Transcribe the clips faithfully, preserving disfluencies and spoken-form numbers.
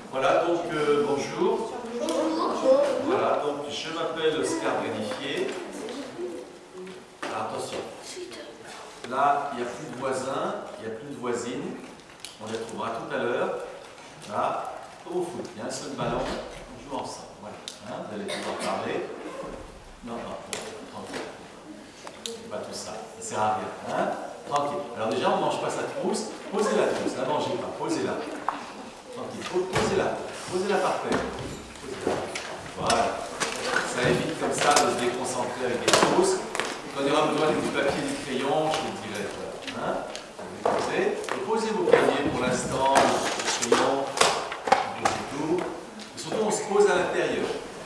Voilà, donc euh, bonjour. Bonjour. Voilà, donc je m'appelle Oscar Granifier. Alors, attention. Là, il n'y a plus de voisins, il n'y a plus de voisines. On les trouvera tout à l'heure. Là, comme au foot, il y a un seul ballon, on joue ensemble. Voilà. Hein, vous allez pouvoir parler. Non, non, tranquille. C'est pas tout ça, ça sert à rien. Hein, tranquille. Alors déjà, on ne mange pas sa trousse. Posez la trousse, la mangez pas, posez-la. Tranquille, posez-la, posez-la par terre. Posez-la. Voilà. Ça évite comme ça de se déconcentrer avec les trousses. Quand il y aura besoin du papier et du crayon, je vous le dirai. Hein, vous posez. Et posez vos cahiers pour l'instant, le crayon, posez tout. Et surtout, on se pose à l'intérieur.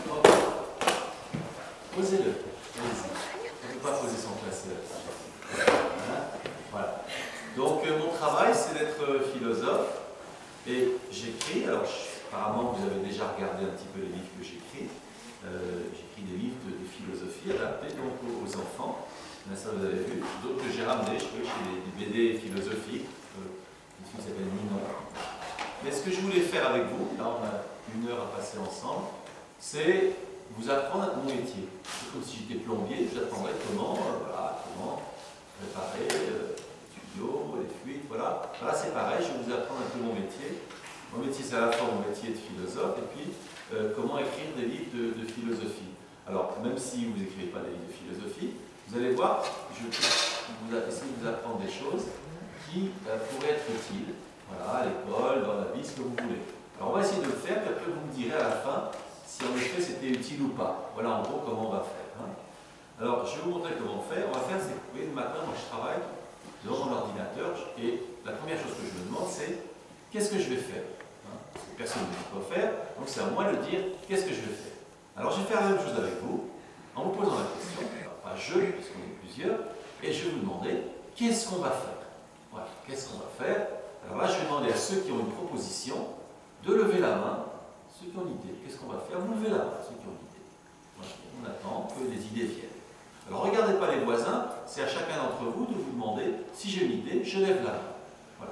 Posez-le. Allez-y. On ne peut pas poser son classeur. Hein, voilà. Donc, euh, mon travail, c'est d'être philosophe. Et j'écris, alors apparemment vous avez déjà regardé un petit peu les livres que j'écris. Euh, j'écris des livres de, de philosophie adaptés donc aux, aux enfants. Là, ça vous avez vu. D'autres que j'ai ramenés, je crois que j'ai des, des B D philosophiques. Euh, une fille qui s'appelle Ninon. Mais ce que je voulais faire avec vous, là on a une heure à passer ensemble, c'est vous apprendre mon métier. C'est comme si j'étais plombier, je vous apprendrais comment, euh, voilà, comment préparer. Euh, les fuites, voilà. Voilà, c'est pareil, je vais vous apprendre un peu mon métier. Mon métier, c'est à la fois mon métier de philosophe, et puis euh, comment écrire des livres de, de philosophie. Alors, même si vous n'écrivez pas des livres de philosophie, vous allez voir, je vais vous essayer de vous apprendre des choses qui euh, pourraient être utiles, voilà, à l'école, dans la vie, ce que vous voulez. Alors, on va essayer de le faire, puis après, vous me direz à la fin si en effet c'était utile ou pas. Voilà, en gros, comment on va faire. Hein. Alors, je vais vous montrer comment on fait. On va faire, c'est que, vous voyez, le matin, moi, je travaille devant mon ordinateur, et la première chose que je me demande, c'est qu'est-ce que je vais faire, hein, parce que personne ne dit quoi faire, donc c'est à moi de dire qu'est-ce que je vais faire. Alors je vais faire la même chose avec vous, en vous posant la question, alors, pas je, puisqu'on est plusieurs, et je vais vous demander qu'est-ce qu'on va faire. Voilà, qu'est-ce qu'on va faire. Alors là, je vais demander à ceux qui ont une proposition de lever la main, ceux qui ont une idée. Qu'est-ce qu'on va faire? Vous levez la main, ceux qui ont une idée. Voilà, on attend que les idées viennent. Alors, regardez pas les voisins, c'est à chacun d'entre vous de vous demander, si j'ai une idée, je lève la main. Voilà.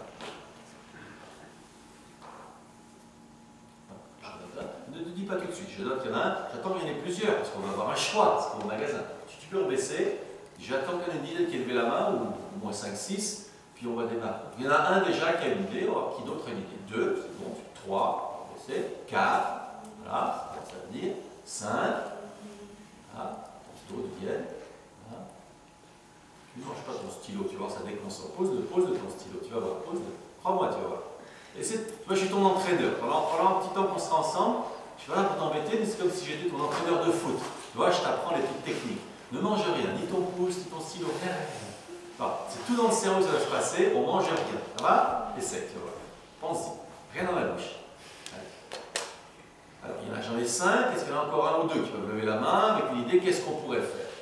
Ne te dis pas tout de suite, je note qu'il y en a un, j'attends qu'il y en ait plusieurs, parce qu'on va avoir un choix, c'est comme au magasin. Tu peux rebaisser, j'attends qu'il y en ait une idée qui ait levé la main, ou au moins cinq, six, puis on va démarrer. Il y en a un déjà qui a une idée, alors qui d'autre a une idée? Deux, c'est bon, trois, on va baisser, quatre, voilà, ça veut dire, cinq, voilà, d'autres viennent. Tu ne manges pas ton stylo, tu vas voir, ça déconcentre. Pose-le, pose-le ton stylo, tu vas voir, pose-le. Crois-moi, tu vas voir. Et c'est, moi, je suis ton entraîneur. Pendant, pendant un petit temps qu'on sera ensemble, je suis pas là pour t'embêter, mais c'est comme si j'étais ton entraîneur de foot. Tu vois, je t'apprends les petites techniques. Ne mange rien, ni ton pouce, ni ton stylo, rien. Enfin, c'est tout dans le cerveau que ça va se passer, on mange rien. Ça va? Essaye, tu vas voir. Pense-y. Rien dans la bouche. Allez. Alors, il y en a, j'en ai cinq, est-ce qu'il y en a encore un ou deux qui peuvent lever la main avec une idée, qu'est-ce qu'on pourrait faire?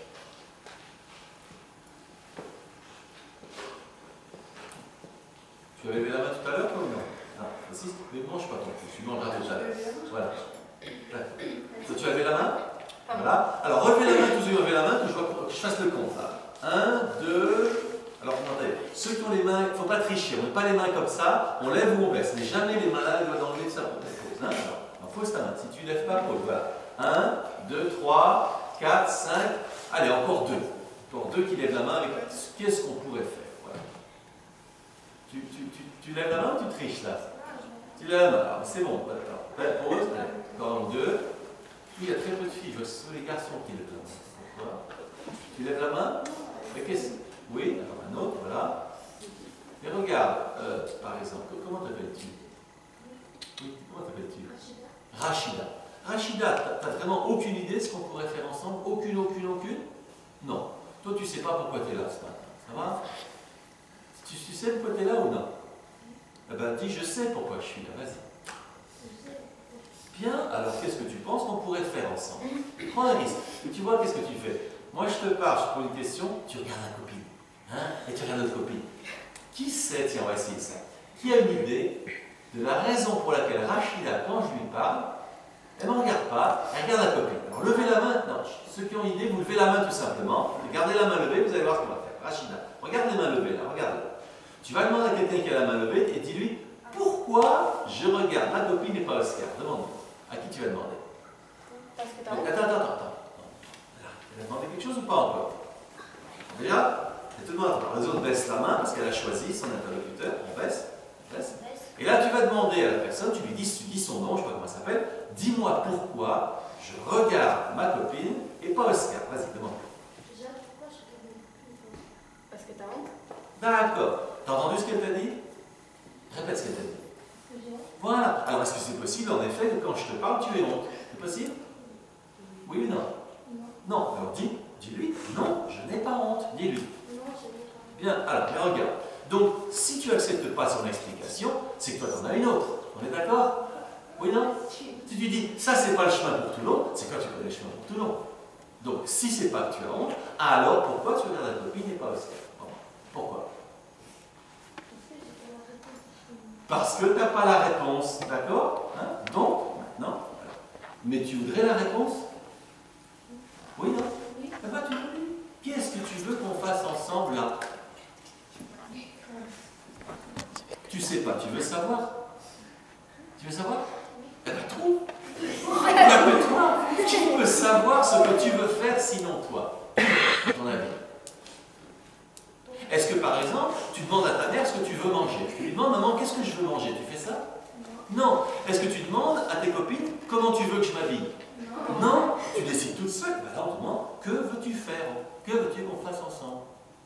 Tu avais levé la main tout à l'heure, toi ou non? Non, insiste, mais ne mange pas ton pouce, tu mangeras tout à l'heure. Voilà. Toi, tu as levé la main? Voilà. Alors, relevez la main, tous ceux qui ont levé la main, que je, vois, que je fasse le compte. Là. Un, deux. Alors, attendez, ceux qui ont les mains, il ne faut pas tricher, on ne met pas les mains comme ça, on lève ou on baisse. Mais jamais les mains là, elles doivent enlever ça pour ta pose. Hein? Alors, pose ta main. Si tu ne lèves pas, pose. Voilà. Un, deux, trois, quatre, cinq. Allez, encore deux. Encore deux qui lèvent la main avec qu'est-ce qu'on pourrait faire. Tu, tu, tu, tu lèves la main ou tu triches là? Tu lèves la main, c'est bon, attends. Pause, encore deux. Il y a très peu de filles, je vois ce sont les garçons qui lèvent la main. Pourquoi? Tu lèves la main? Mais qu'est-ce? Oui, alors un autre, voilà. Mais regarde, euh, par exemple, comment t'appelles-tu? Oui, comment t'appelles-tu? Rachida. Rachida, t'as vraiment aucune idée de ce qu'on pourrait faire ensemble? Aucune, aucune, aucune? Non. Toi, tu sais pas pourquoi tu es là ce matin. Ça va? Tu, tu sais pourquoi tu es là ou non? Eh bien, dis, je sais pourquoi je suis là, vas-y. Bien, alors qu'est-ce que tu penses qu'on pourrait faire ensemble? Prends un risque. Et tu vois, qu'est-ce que tu fais? Moi, je te parle, je te pose une question, tu regardes la copine. Hein? Et tu regardes notre copine. Qui sait, tiens, on va essayer ça. Qui a une idée de la raison pour laquelle Rachida, quand je lui parle, elle ne me regarde pas, elle regarde la copine. Alors, levez la main. Non, ceux qui ont une idée, vous levez la main tout simplement. Gardez la main levée, vous allez voir ce qu'on va faire. Rachida, regarde les mains levées là, regarde. Tu vas demander à quelqu'un qui a la main levée et dis-lui pourquoi pourquoi je regarde ma copine et pas Oscar? Demande-moi. À qui tu vas demander? Parce que t'as Attends, honte. attends, attends. attends. Elle a demandé quelque chose ou pas encore? Déjà, et tout le monde, les autres baissent la main parce qu'elle a choisi son interlocuteur. On baisse, on baisse. Et là, tu vas demander à la personne, tu lui dis, tu dis son nom, je ne sais pas comment elle s'appelle, dis-moi pourquoi je regarde ma copine et pas Oscar. Vas-y, demande. Déjà, pourquoi je regarde ma copine? Parce que t'as honte. D'accord. T'as entendu ce qu'elle t'a dit? Répète ce qu'elle t'a dit. Voilà. Alors, est-ce que c'est possible, en effet, que quand je te parle, tu aies honte? C'est possible? Oui ou non? Non. Non. Alors, dis, dis-lui, non, je n'ai pas honte. Dis-lui. Non, je n'ai pas honte. Bien, alors, mais regarde. Donc, si tu n'acceptes pas son explication, c'est que toi, tu en as une autre. On est d'accord? Oui, non? Si tu dis, ça, c'est pas le chemin pour Toulon, c'est quoi tu connais le chemin pour Toulon? Donc, si c'est pas que tu as honte, alors pourquoi tu regardes la copine et pas Oscar? Bon, pourquoi? Parce que tu n'as pas la réponse, d'accord? Hein? Donc, maintenant, mais tu voudrais la réponse? Oui, non? Oui. Eh ben, tu veux. Qu'est-ce que tu veux qu'on fasse ensemble là? Tu sais pas, tu veux savoir? Tu veux savoir? Eh bien, trouve! Il n'y a que toi! Qui peut savoir ce que tu veux faire sinon toi? À ton avis? Est-ce que par exemple, tu demandes à ta mère ce que tu veux manger? Tu lui demandes, maman, qu'est-ce que je veux manger? Tu fais ça? Non. Est-ce que tu demandes à tes copines comment tu veux que je m'habille? Non. Non. Tu décides toute seule. Ben alors, tu demandes, que veux-tu faire? Que veux-tu qu'on fasse ensemble?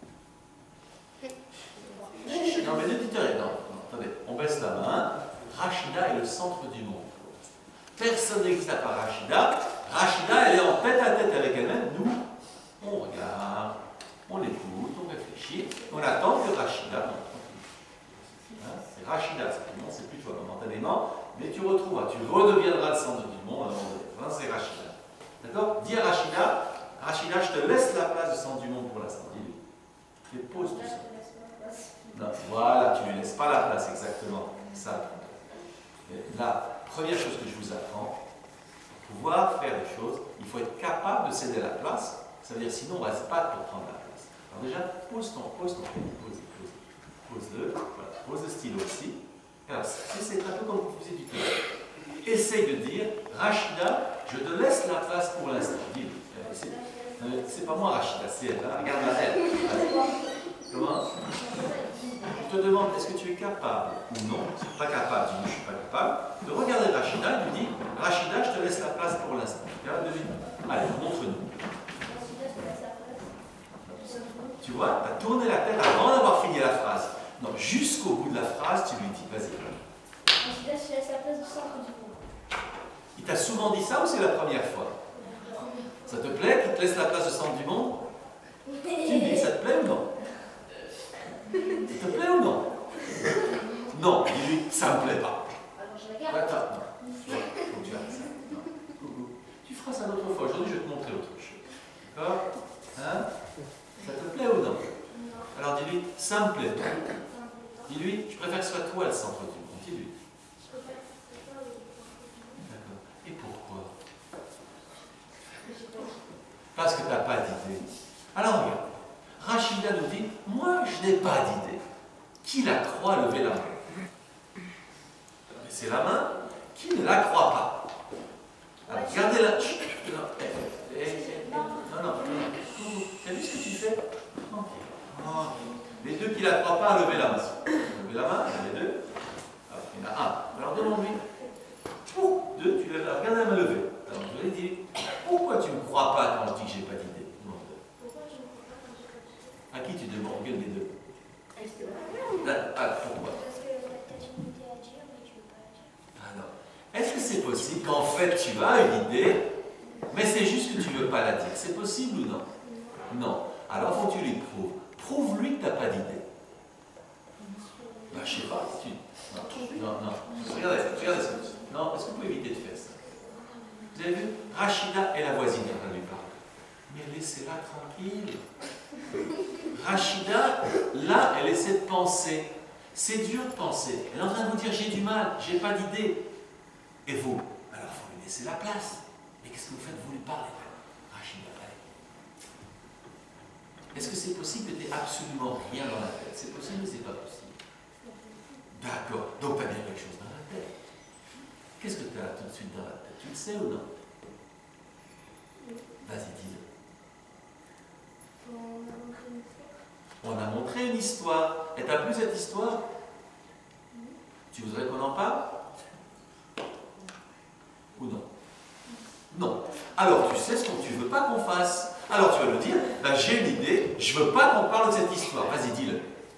Non, mais ne dites rien. Non, non, attendez, on baisse la main. Rachida est le centre du monde. Personne n'existe à part Rachida. Rachida, elle est en tête à tête avec elle-même. Nous, on regarde, on l'écoute, on réfléchit, on attend que Rachida. Hein, c'est Rachida, c'est plus toi momentanément, mais tu retrouveras, tu redeviendras le centre du monde à un moment donné. Enfin, c'est Rachida. D'accord? Dis à Rachida, Rachida, je te laisse la place de centre du monde pour l'instant. Dis-lui. Tu poses tout ça. Non, voilà, tu ne lui laisses pas la place, exactement. Ça. Et la première chose que je vous apprends, pour pouvoir faire des choses, il faut être capable de céder la place. Ça veut dire sinon on va se battre pour prendre la place. Alors déjà, pose ton, pose ton pose, pose, pose-le, voilà, pose le stylo aussi. Alors, c'est un peu comme vous faisiez du théâtre. Essaye de dire, Rachida, je te laisse la place pour l'instant. Dis-le. C'est pas moi Rachida, c'est elle. Hein? Regarde-la elle. Comment? Je te demande, est-ce que tu es capable ou non, si tu n'es pas capable, dis-moi je ne suis pas capable, de regarder Rachida et lui dire, Rachida, je te laisse la place pour l'instant. Allez, montre-nous. Tu vois, tu as tourné la tête avant d'avoir fini la phrase. Non, jusqu'au bout de la phrase, tu lui dis, vas-y. Rachida, je te laisse la place du centre du monde. Il t'a souvent dit ça ou c'est la première fois? Ça te plaît qu'il te laisse la place du centre du monde? Tu me dis, ça te plaît ou non? Ça te plaît ou non? Non, dis-lui, ça me plaît pas. Alors je regarde. Attends, non. Faut que tu arrêtes ça. Non. Coucou. Tu feras ça une autre fois. Aujourd'hui, je vais te montrer autre chose. D'accord? Hein? Ça te plaît ou non? Non. Alors dis-lui, ça me plaît pas. Dis-lui, je préfère que ce soit toi le centre du monde. Dis-lui. D'accord. Et pourquoi? Parce que tu n'as pas d'idée. Alors regarde. Rachida nous dit, moi je n'ai pas d'idée. Qui la croit, levez la main. Laissez la main. Qui ne la croit pas? Alors, regardez-la. Non, non, non. Tu as vu ce que tu fais? Oh. Les deux qui ne la croient pas, levez la main. Levez la main, il y en a les deux. Alors, il y en a un. Alors demande-lui. Pour deux, tu lèves la main. Regarde la main levée. Alors je lui ai dit, pourquoi tu ne me crois pas quand je dis que je n'ai pas d'idée? À qui tu demandes? Regarde les deux. Ah, pourquoi? Parce que tu as une idée à dire, mais tu ne veux pas la dire. Ah non. Est-ce que c'est possible qu'en fait tu as une idée, mais c'est juste que tu ne veux pas la dire? C'est possible ou non? Non. Alors faut que tu lui prouves. Prouve-lui que tu n'as pas d'idée. Ben, je ne sais pas. Tu... Non, non, non. Regardez, regardez ça. Non, est-ce que vous pouvez éviter de faire ça? Vous avez vu? Rachida est la voisine quand elle lui parle. Mais laissez-la tranquille. Rachida, là, elle essaie de penser. C'est dur de penser. Elle est en train de vous dire, j'ai du mal, j'ai pas d'idée. Et vous? Alors, il faut lui laisser la place. Mais qu'est-ce que vous faites? Vous lui parlez. Rachida, allez. Est-ce que c'est possible que tu n'aies absolument rien dans la tête? C'est possible ou c'est pas possible? D'accord. Donc tu as bien quelque chose dans la tête. Qu'est-ce que tu as tout de suite dans la tête? Tu le sais ou non? Vas-y, dis-le. On a montré une histoire. Et t'as plu cette histoire? Tu voudrais qu'on en parle? Ou non? Non. Alors tu sais ce que tu veux pas qu'on fasse. Alors tu vas nous dire, ben, j'ai une idée, je veux pas qu'on parle de cette histoire. Vas-y, dis-le.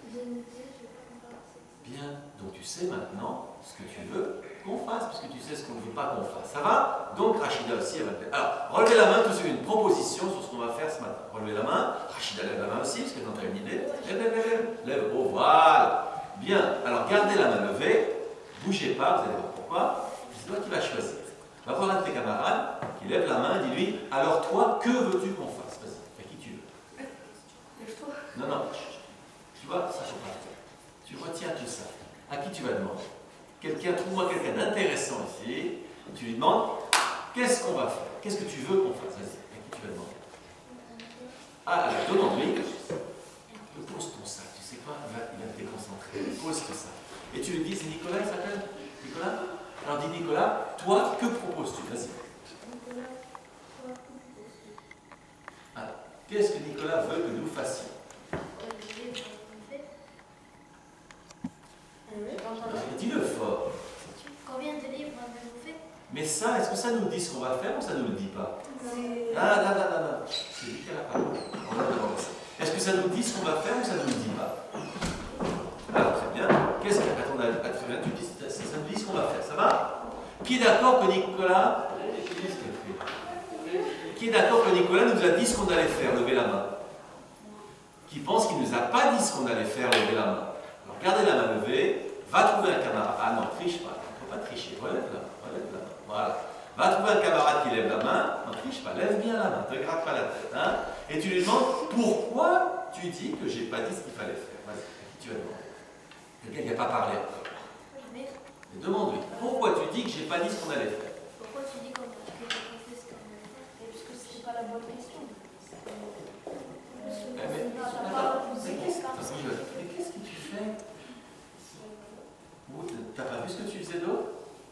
Bien, donc tu sais maintenant ce que tu veux qu'on fasse, puisque tu sais ce qu'on ne veut pas qu'on fasse. Ça va? Donc Rachida aussi, elle va faire. Alors, relevez la main, tous ceux qui ont une proposition sur ce qu'on va faire ce matin. Relevez la main. Rachida lève la main aussi, parce qu'elle a une idée. Lève, lève, lève, lève. Oh, voilà. Bien, alors gardez la main levée. Bougez pas, vous allez voir pourquoi. C'est toi qui vas choisir. Va voir un de tes camarades qui lève la main et dis-lui, alors toi, que veux-tu qu'on fasse? Vas-y, à qui tu veux. Lève-toi. Non, non. Tu vois, ça, faut pas. Tu retiens tout ça. À qui tu vas demander? Quelqu'un, trouve-moi quelqu'un d'intéressant ici. Tu lui demandes, qu'est-ce qu'on va faire? Qu'est-ce que tu veux qu'on fasse? Vas-y, à qui tu vas demander? Ah, alors, demande-lui. Pose ton sac, tu sais quoi? Il va, il va te déconcentrer. Pose tout ça. Et tu lui dis, c'est Nicolas, il s'appelle? Nicolas? Alors dis Nicolas, toi, que proposes-tu? Vas-y. Alors, qu'est-ce que Nicolas veut que nous fassions? Dis-le fort. Combien de livres avez-vous fait? Mais ça, est-ce que ça nous dit ce qu'on va faire ou ça ne nous le dit pas? Ah, non, non, non, non. C'est lui qui a la parole. On va demander ça. Est-ce que ça nous dit ce qu'on va faire ou ça ne nous le dit pas? Alors, très bien. Qu'est-ce que, à ton avis, très bien, tu dis, ça, ça nous dit ce qu'on va faire. Ça va? Qui est d'accord que Nicolas... Qui est d'accord que Nicolas nous a dit ce qu'on allait faire? Levez la main. Qui pense qu'il ne nous a pas dit ce qu'on allait faire? Levez la main. Alors, gardez la main levée. Va trouver un camarade. Ah non, triche pas. Il ne faut pas tricher. Relève la main. Relève la main. Voilà. Va trouver un camarade qui lève la main. Non, triche pas. Lève bien la main. Ne te gratte pas la tête. Hein? Et tu lui demandes pourquoi tu dis que je n'ai pas dit ce qu'il fallait faire. Vas-y. À qui tu vas demander? Quelqu'un qui n'a pas parlé encore. Et demande-lui. Pourquoi tu dis que je n'ai pas dit ce qu'on allait faire? Pourquoi tu dis qu'on n'a pas fait ce qu'on allait faire? Parce que ce n'est pas la bonne question. Mais, mais, attends, mais qu'est-ce que tu fais? T'as pas vu ce que tu faisais d'autre?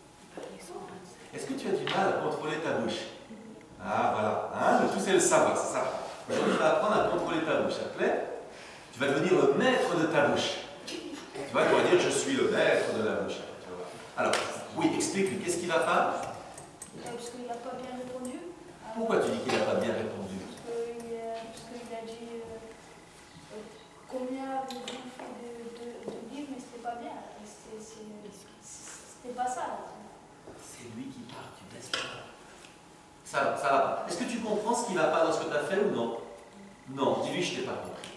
Est-ce que tu as du mal à contrôler ta bouche? Ah voilà, hein, le tout c'est le savoir, c'est ça. Aujourd'hui tu vas apprendre à contrôler ta bouche, ça te plaît? Tu vas devenir le maître de ta bouche. Tu vois, tu vas dire je suis le maître de la bouche. Alors, oui, explique-lui, qu'est-ce qui ne va pas? Parce qu'il n'a pas bien répondu. Pourquoi tu dis qu'il n'a pas bien répondu? Parce qu'il a dit euh, combien avez-vous fait de, de, de livres, mais c'était pas bien. C'était pas ça. C'est lui qui parle, tu baisses la. Ça, ça va pas. Est-ce que tu comprends ce qui ne va pas dans ce que tu as fait ou non? Non, dis-lui, je ne t'ai pas compris.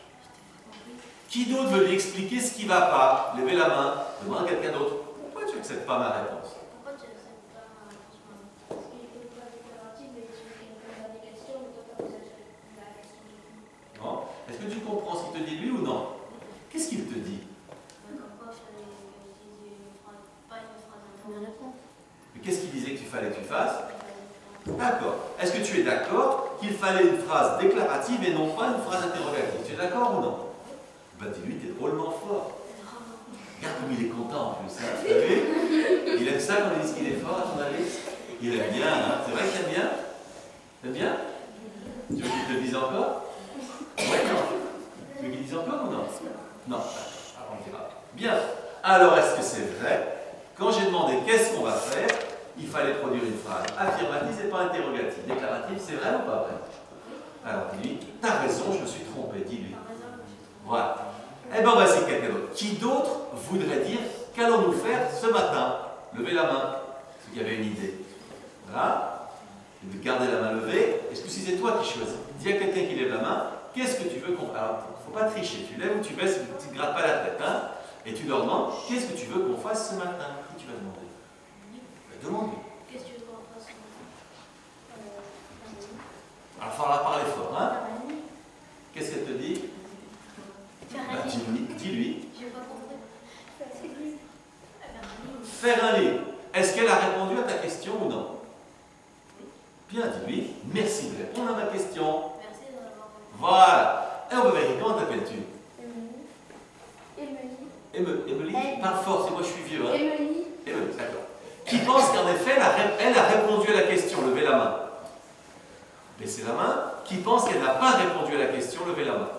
Qui d'autre veut lui expliquer ce qui ne va pas? Levez la main, demande à quelqu'un d'autre. Pourquoi tu n'acceptes pas ma réponse? Pourquoi tu n'acceptes pas ma réponse? Parce qu'il est pas déclaratif, mais tu réponds à des questions, mais toi, tu as posé la question. Non. Est-ce que tu comprends ce qu'il te dit lui ou non? Qu'est-ce qu'il te dit? Pourquoi je dis pas une phrase interrogative? Mais qu'est-ce qu'il disait que tu fallait que tu fasses? D'accord. Est-ce que tu es d'accord qu'il fallait une phrase déclarative et non pas une phrase interrogative? Tu es d'accord ou non? Ben dis-lui, tu es drôlement fort. Regarde comme il est content en plus. Hein. Tu as vu? Il aime ça quand on dit qu'il est fort, à ton avis? Il aime bien, hein? C'est vrai qu'il aime bien? T'aimes bien? Tu veux qu'il te le dise encore? Oui, non. Tu veux qu'il dise encore ou non? Non. Alors on dira. Bien. Alors, est-ce que c'est vrai? Quand j'ai demandé qu'est-ce qu'on va faire, il fallait produire une phrase affirmative et pas interrogative. Déclarative, c'est vrai ou pas vrai? Alors dis-lui, t'as raison, je me suis trompé, dis-lui. Voilà. Eh bien, voici quelqu'un d'autre. Qui d'autre voudrait dire qu'allons-nous faire ce matin? Levez la main, ceux qui avaient une idée. Voilà. Et de garder la main levée. Est-ce que si c'est toi qui choisis? Dis à quelqu'un qui lève la main, qu'est-ce que tu veux qu'on fasse? Alors, il ne faut pas tricher. Tu lèves ou tu baisses, tu ne te grattes pas la tête. Hein? Et tu leur demandes, qu'est-ce que tu veux qu'on fasse ce matin? Qui tu vas demander? Ben, demande-lui. Qu'est-ce que tu veux qu'on fasse ce matin? Alors, il faudra parler fort. Hein? Qu'est-ce qu'elle te dit? Ben, dis-lui. Dis-lui. J'ai pas compris. Faire un livre. Est-ce qu'elle a répondu à ta question ou non? Bien, dis-lui. Merci de répondre à ma question. Merci de m'avoir répondu. Voilà. Et on va vérifier, comment t'appelles-tu? Émilie. Emily, parle fort, c'est moi je suis vieux. Hein. Emily. Emily, d'accord. Qui pense qu'en effet, elle a, elle a répondu à la question, levez la main. Baissez la main. Qui pense qu'elle n'a pas répondu à la question, levez la main.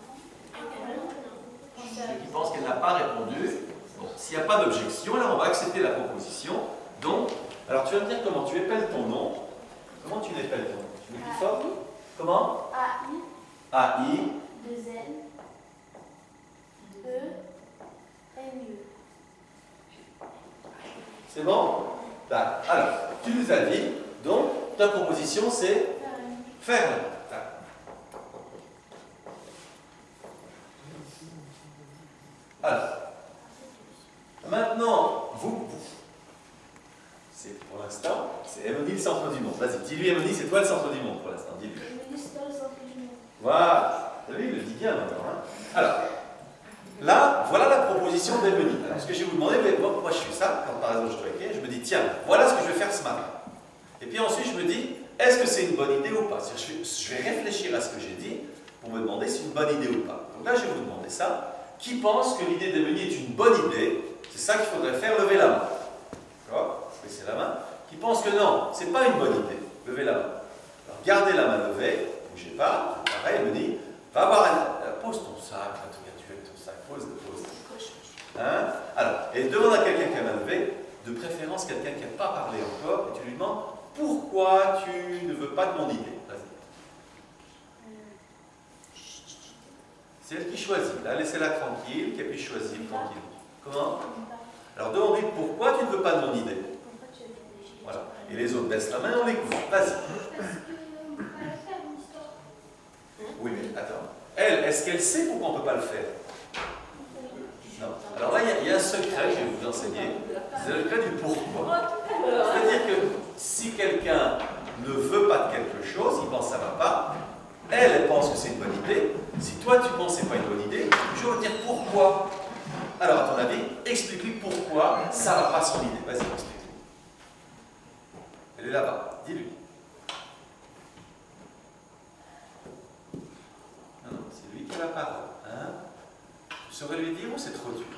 Ceux qui pensent qu'elle n'a pas répondu, bon, s'il n'y a pas d'objection, alors on va accepter la proposition. Donc, alors tu vas me dire comment tu épelles ton nom. Comment tu l'épelles ton nom? Tu le dis fort? Comment? A I. A I. deux N. E. M U. C'est bon? D'accord. Alors, tu nous as dit, donc, ta proposition c'est faire. Alors, maintenant, vous, vous c'est pour l'instant, c'est Emily le centre du monde. Vas-y, dis-lui Emily, c'est toi le centre du monde pour l'instant, dis-lui. Emily, c'est toi le centre du monde. Voilà, t'as vu, il le dit bien maintenant. Hein. Alors, là, voilà la proposition d'Emily. Alors, ce que je vais vous demander, moi, pourquoi je fais ça, quand par exemple je dois écrire, je me dis, tiens, voilà ce que je vais faire ce matin. Et puis ensuite, je me dis, est-ce que c'est une bonne idée ou pas? C'est-à-dire, je vais réfléchir à ce que j'ai dit pour me demander si c'est une bonne idée ou pas. Donc là, je vais vous demander ça. Qui pense que l'idée d'Emily est une bonne idée? C'est ça qu'il faudrait faire, lever la main. D'accord? Baissez la main. Qui pense que non, c'est pas une bonne idée? Levez la main. Alors, gardez la main levée, ne bougez pas. Pareil, elle me dit, va voir un... Pose ton sac, là, tu as ton sac, pose, pose. Hein? Alors, et demande à quelqu'un qui a la main levée, de préférence quelqu'un qui n'a pas parlé encore, et tu lui demandes, pourquoi tu ne veux pas de mon idée? Vas-y. C'est elle qui choisit. Là, laissez-la tranquille, qu'elle puisse choisir tranquille. Comment? Alors, demande-lui pourquoi tu ne veux pas de mon idée. Voilà. Et les autres baissent la main, on l'écoute. Vas-y. Oui, mais attends. Elle, est-ce qu'elle sait pourquoi on ne peut pas le faire? Non. Alors là, il y, y a un secret, je vais vous enseigner. C'est le secret du pourquoi. C'est-à-dire que si quelqu'un ne veut pas de quelque chose, il pense que ça ne va pas, elle, elle pense que c'est une bonne idée. Si toi, tu penses que ce n'est pas une bonne idée, je vais vous dire pourquoi. Alors, à ton avis, explique-lui pourquoi ça ne va pas son idée. Vas-y, explique-lui. Elle est là-bas. Dis-lui. Non, non, c'est lui qui a la parole. Hein? Tu saurais lui dire ou c'est trop dur?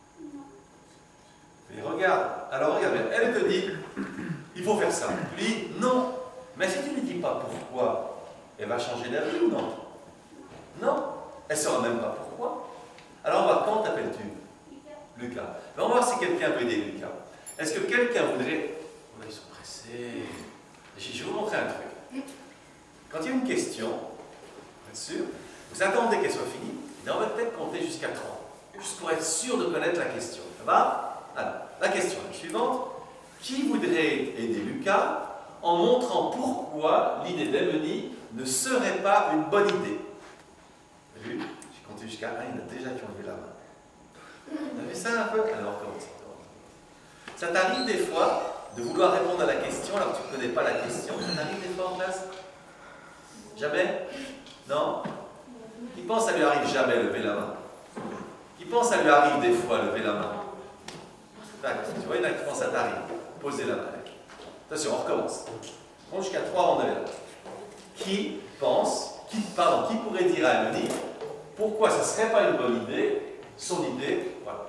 Et regarde. Alors, regarde, elle te dit, il faut faire ça. Tu lui dis, non. Mais si tu ne lui dis pas pourquoi, elle va changer d'avis ou non? Non. Elle ne saura même pas pourquoi. Alors, on va voir, comment t'appelles-tu? Lucas. Ben, on va voir si quelqu'un peut aider Lucas. Est-ce que quelqu'un voudrait... Oh là, ils sont pressés. Je vais vous montrer un truc. Quand il y a une question, vous êtes sûr? Vous attendez qu'elle soit finie, et on va peut-être compter jusqu'à trois. Juste pour être sûr de connaître la question. Ça va? Alors, la question est la suivante. Qui voudrait aider Lucas en montrant pourquoi l'idée d'Emily ne serait pas une bonne idée? Vous avez vu? J'ai compté jusqu'à un, il y en a déjà qui ont levé la main. Vous avez vu ça un peu? Alors, on commence. Ça t'arrive des fois de vouloir répondre à la question alors que tu ne connais pas la question? Ça t'arrive des fois en classe? Jamais? Non? Qui pense que ça lui arrive jamais, lever la main? Qui pense que ça lui arrive des fois, lever la main? D'accord. Tu vois, il y en a qui pensent que ça t'arrive. Posez la main. Attention, on recommence. On compte jusqu'à trois, on est là. Qui pense, qui, pardon, qui pourrait dire à Emily pourquoi ça ne serait pas une bonne idée, son idée, voilà.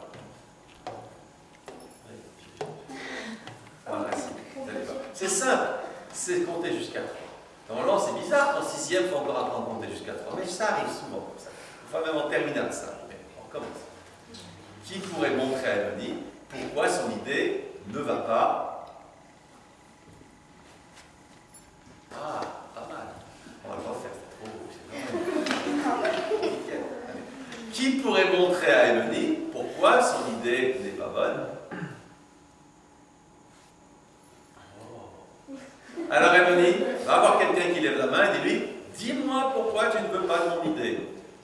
Voilà, c'est simple, c'est compter jusqu'à trois. Normalement, c'est bizarre qu'en sixième, il faut encore apprendre à compter jusqu'à trois, mais ça arrive souvent comme ça. Enfin, même en terminale, ça arrive. Mais on recommence. Qui pourrait montrer à Emily pourquoi son idée ne va pas? Ah, pas mal. On va le refaire. Oh, c'est qui pourrait montrer à Emily pourquoi son idée n'est pas bonne? Oh. Alors Emily, va avoir quelqu'un qui lève la main et dis-lui, dis-moi pourquoi tu ne veux pas de mon idée.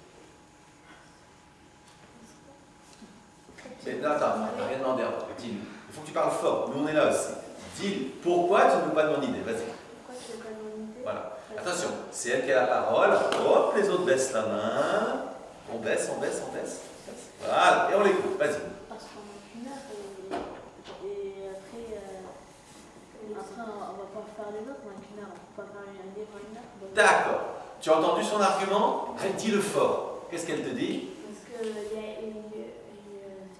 Mais là, attends, on n'a rien demandé encore. Dis-lui. Il faut que tu parles fort. Nous, on est là aussi. Dis pourquoi tu ne veux pas de mon idée. Vas-y. Pourquoi tu veux pas de mon idée? Voilà. Attention, c'est elle qui a la parole. Hop, les autres baissent la main. On baisse, on baisse, on baisse. Voilà, et on l'écoute. Vas-y. Parce qu'on a qu'une heure et, et après, euh, après, on ne va pas faire les autres, on a qu'une heure. On ne peut pas faire un livre en une heure. D'accord. Tu as entendu son argument? Dis-le fort. Qu'est-ce qu'elle te dit? Parce qu'il y a une.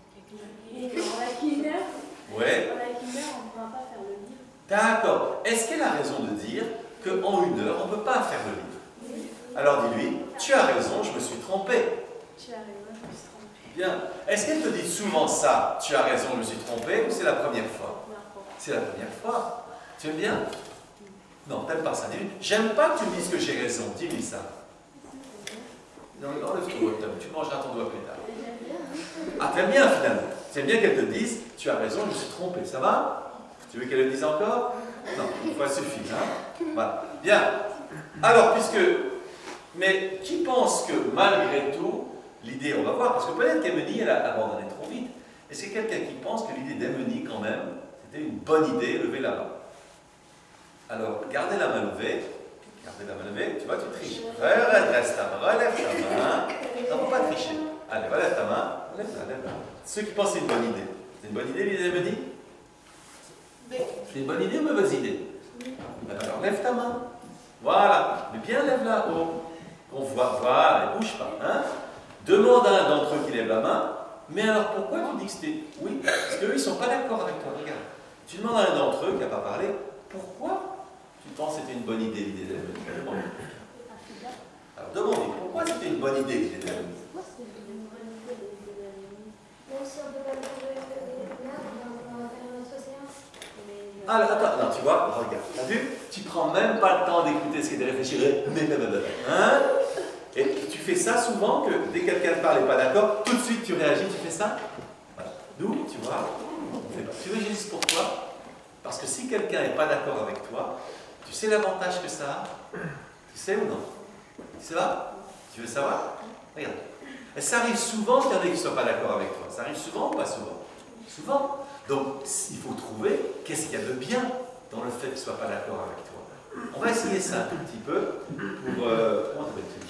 une heure, on ne pourra pas faire le livre. D'accord. Est-ce qu'elle a raison de dire qu'en une heure, on ne peut pas faire le livre? Oui. Alors dis-lui, tu as raison, je me suis trompé. Tu as raison, je me suis trompé. Bien. Est-ce qu'elle te dit souvent ça, tu as raison, je me suis trompé, ou c'est la première fois? C'est la première fois. Tu aimes bien? Non, t'aimes pas ça. Dis-lui, j'aime pas que tu me dises que j'ai raison. Dis-lui ça. Non, enlève ton doigt, tu mangeras ton doigt plus tard. Ah, t'aimes bien finalement. T'aimes bien qu'elle te dise, tu as raison, je me suis trompé. Ça va? Tu veux qu'elle le dise encore? Non, une fois suffit. Hein? Voilà. Bien. Alors, puisque... Mais qui pense que malgré tout, l'idée, on va voir, parce que peut-être qu'Emeny, elle a abandonné trop vite. Est-ce qu'il y a quelqu'un qui pense que l'idée d'Emeny, quand même, c'était une bonne idée, lever la main? Alors, gardez la main levée. Gardez la main levée. Tu vois, tu triches. Redresse ta main, relève ta main. Non, faut pas tricher. Allez, relève ta main. Relève-la, relève-la. Ceux qui pensent que c'est une bonne idée. C'est une bonne idée, l'idée d'Emeny? C'est une bonne idée ou une mauvaise idée? Alors, lève ta main. Voilà. Mais bien, lève-la haut. On voit, voilà, ne bouge pas. Hein? Demande à un d'entre eux qui lève la main. Mais alors, pourquoi tu dis que c'était... Oui, parce qu'eux, ils ne sont pas d'accord avec toi. Regarde. Tu demandes à un d'entre eux qui n'a pas parlé, pourquoi tu penses que c'était une bonne idée, l'idée d'Emeny? Alors, demandez, pourquoi c'était une bonne idée, l'idée d'Emeny? Pourquoi c'était une bonne idée, l'idée d'Emeny? Même si on ne peut pas trouver là, on va faire notre séance. Ah, là, attends, non, tu vois, regarde, t'as vu? Tu prends même pas le temps d'écouter ce qui est réfléchi. Hein? Et tu fais ça souvent, que dès que quelqu'un ne parle et pas d'accord, tout de suite tu réagis, tu fais ça? Voilà. Nous, tu vois, tu veux que je dise pourquoi? Parce que si quelqu'un n'est pas d'accord avec toi, tu sais l'avantage que ça a? Tu sais ou non? Tu sais pas? Tu veux savoir? Regarde. Et ça arrive souvent qu'il y en ait qui ne soient pas d'accord avec toi. Ça arrive souvent ou pas souvent? Souvent. Donc, il faut trouver qu'est-ce qu'il y a de bien dans le fait qu'ils ne soient pas d'accord avec toi. On va essayer ça un tout petit peu pour... Euh, comment t'appelles-tu?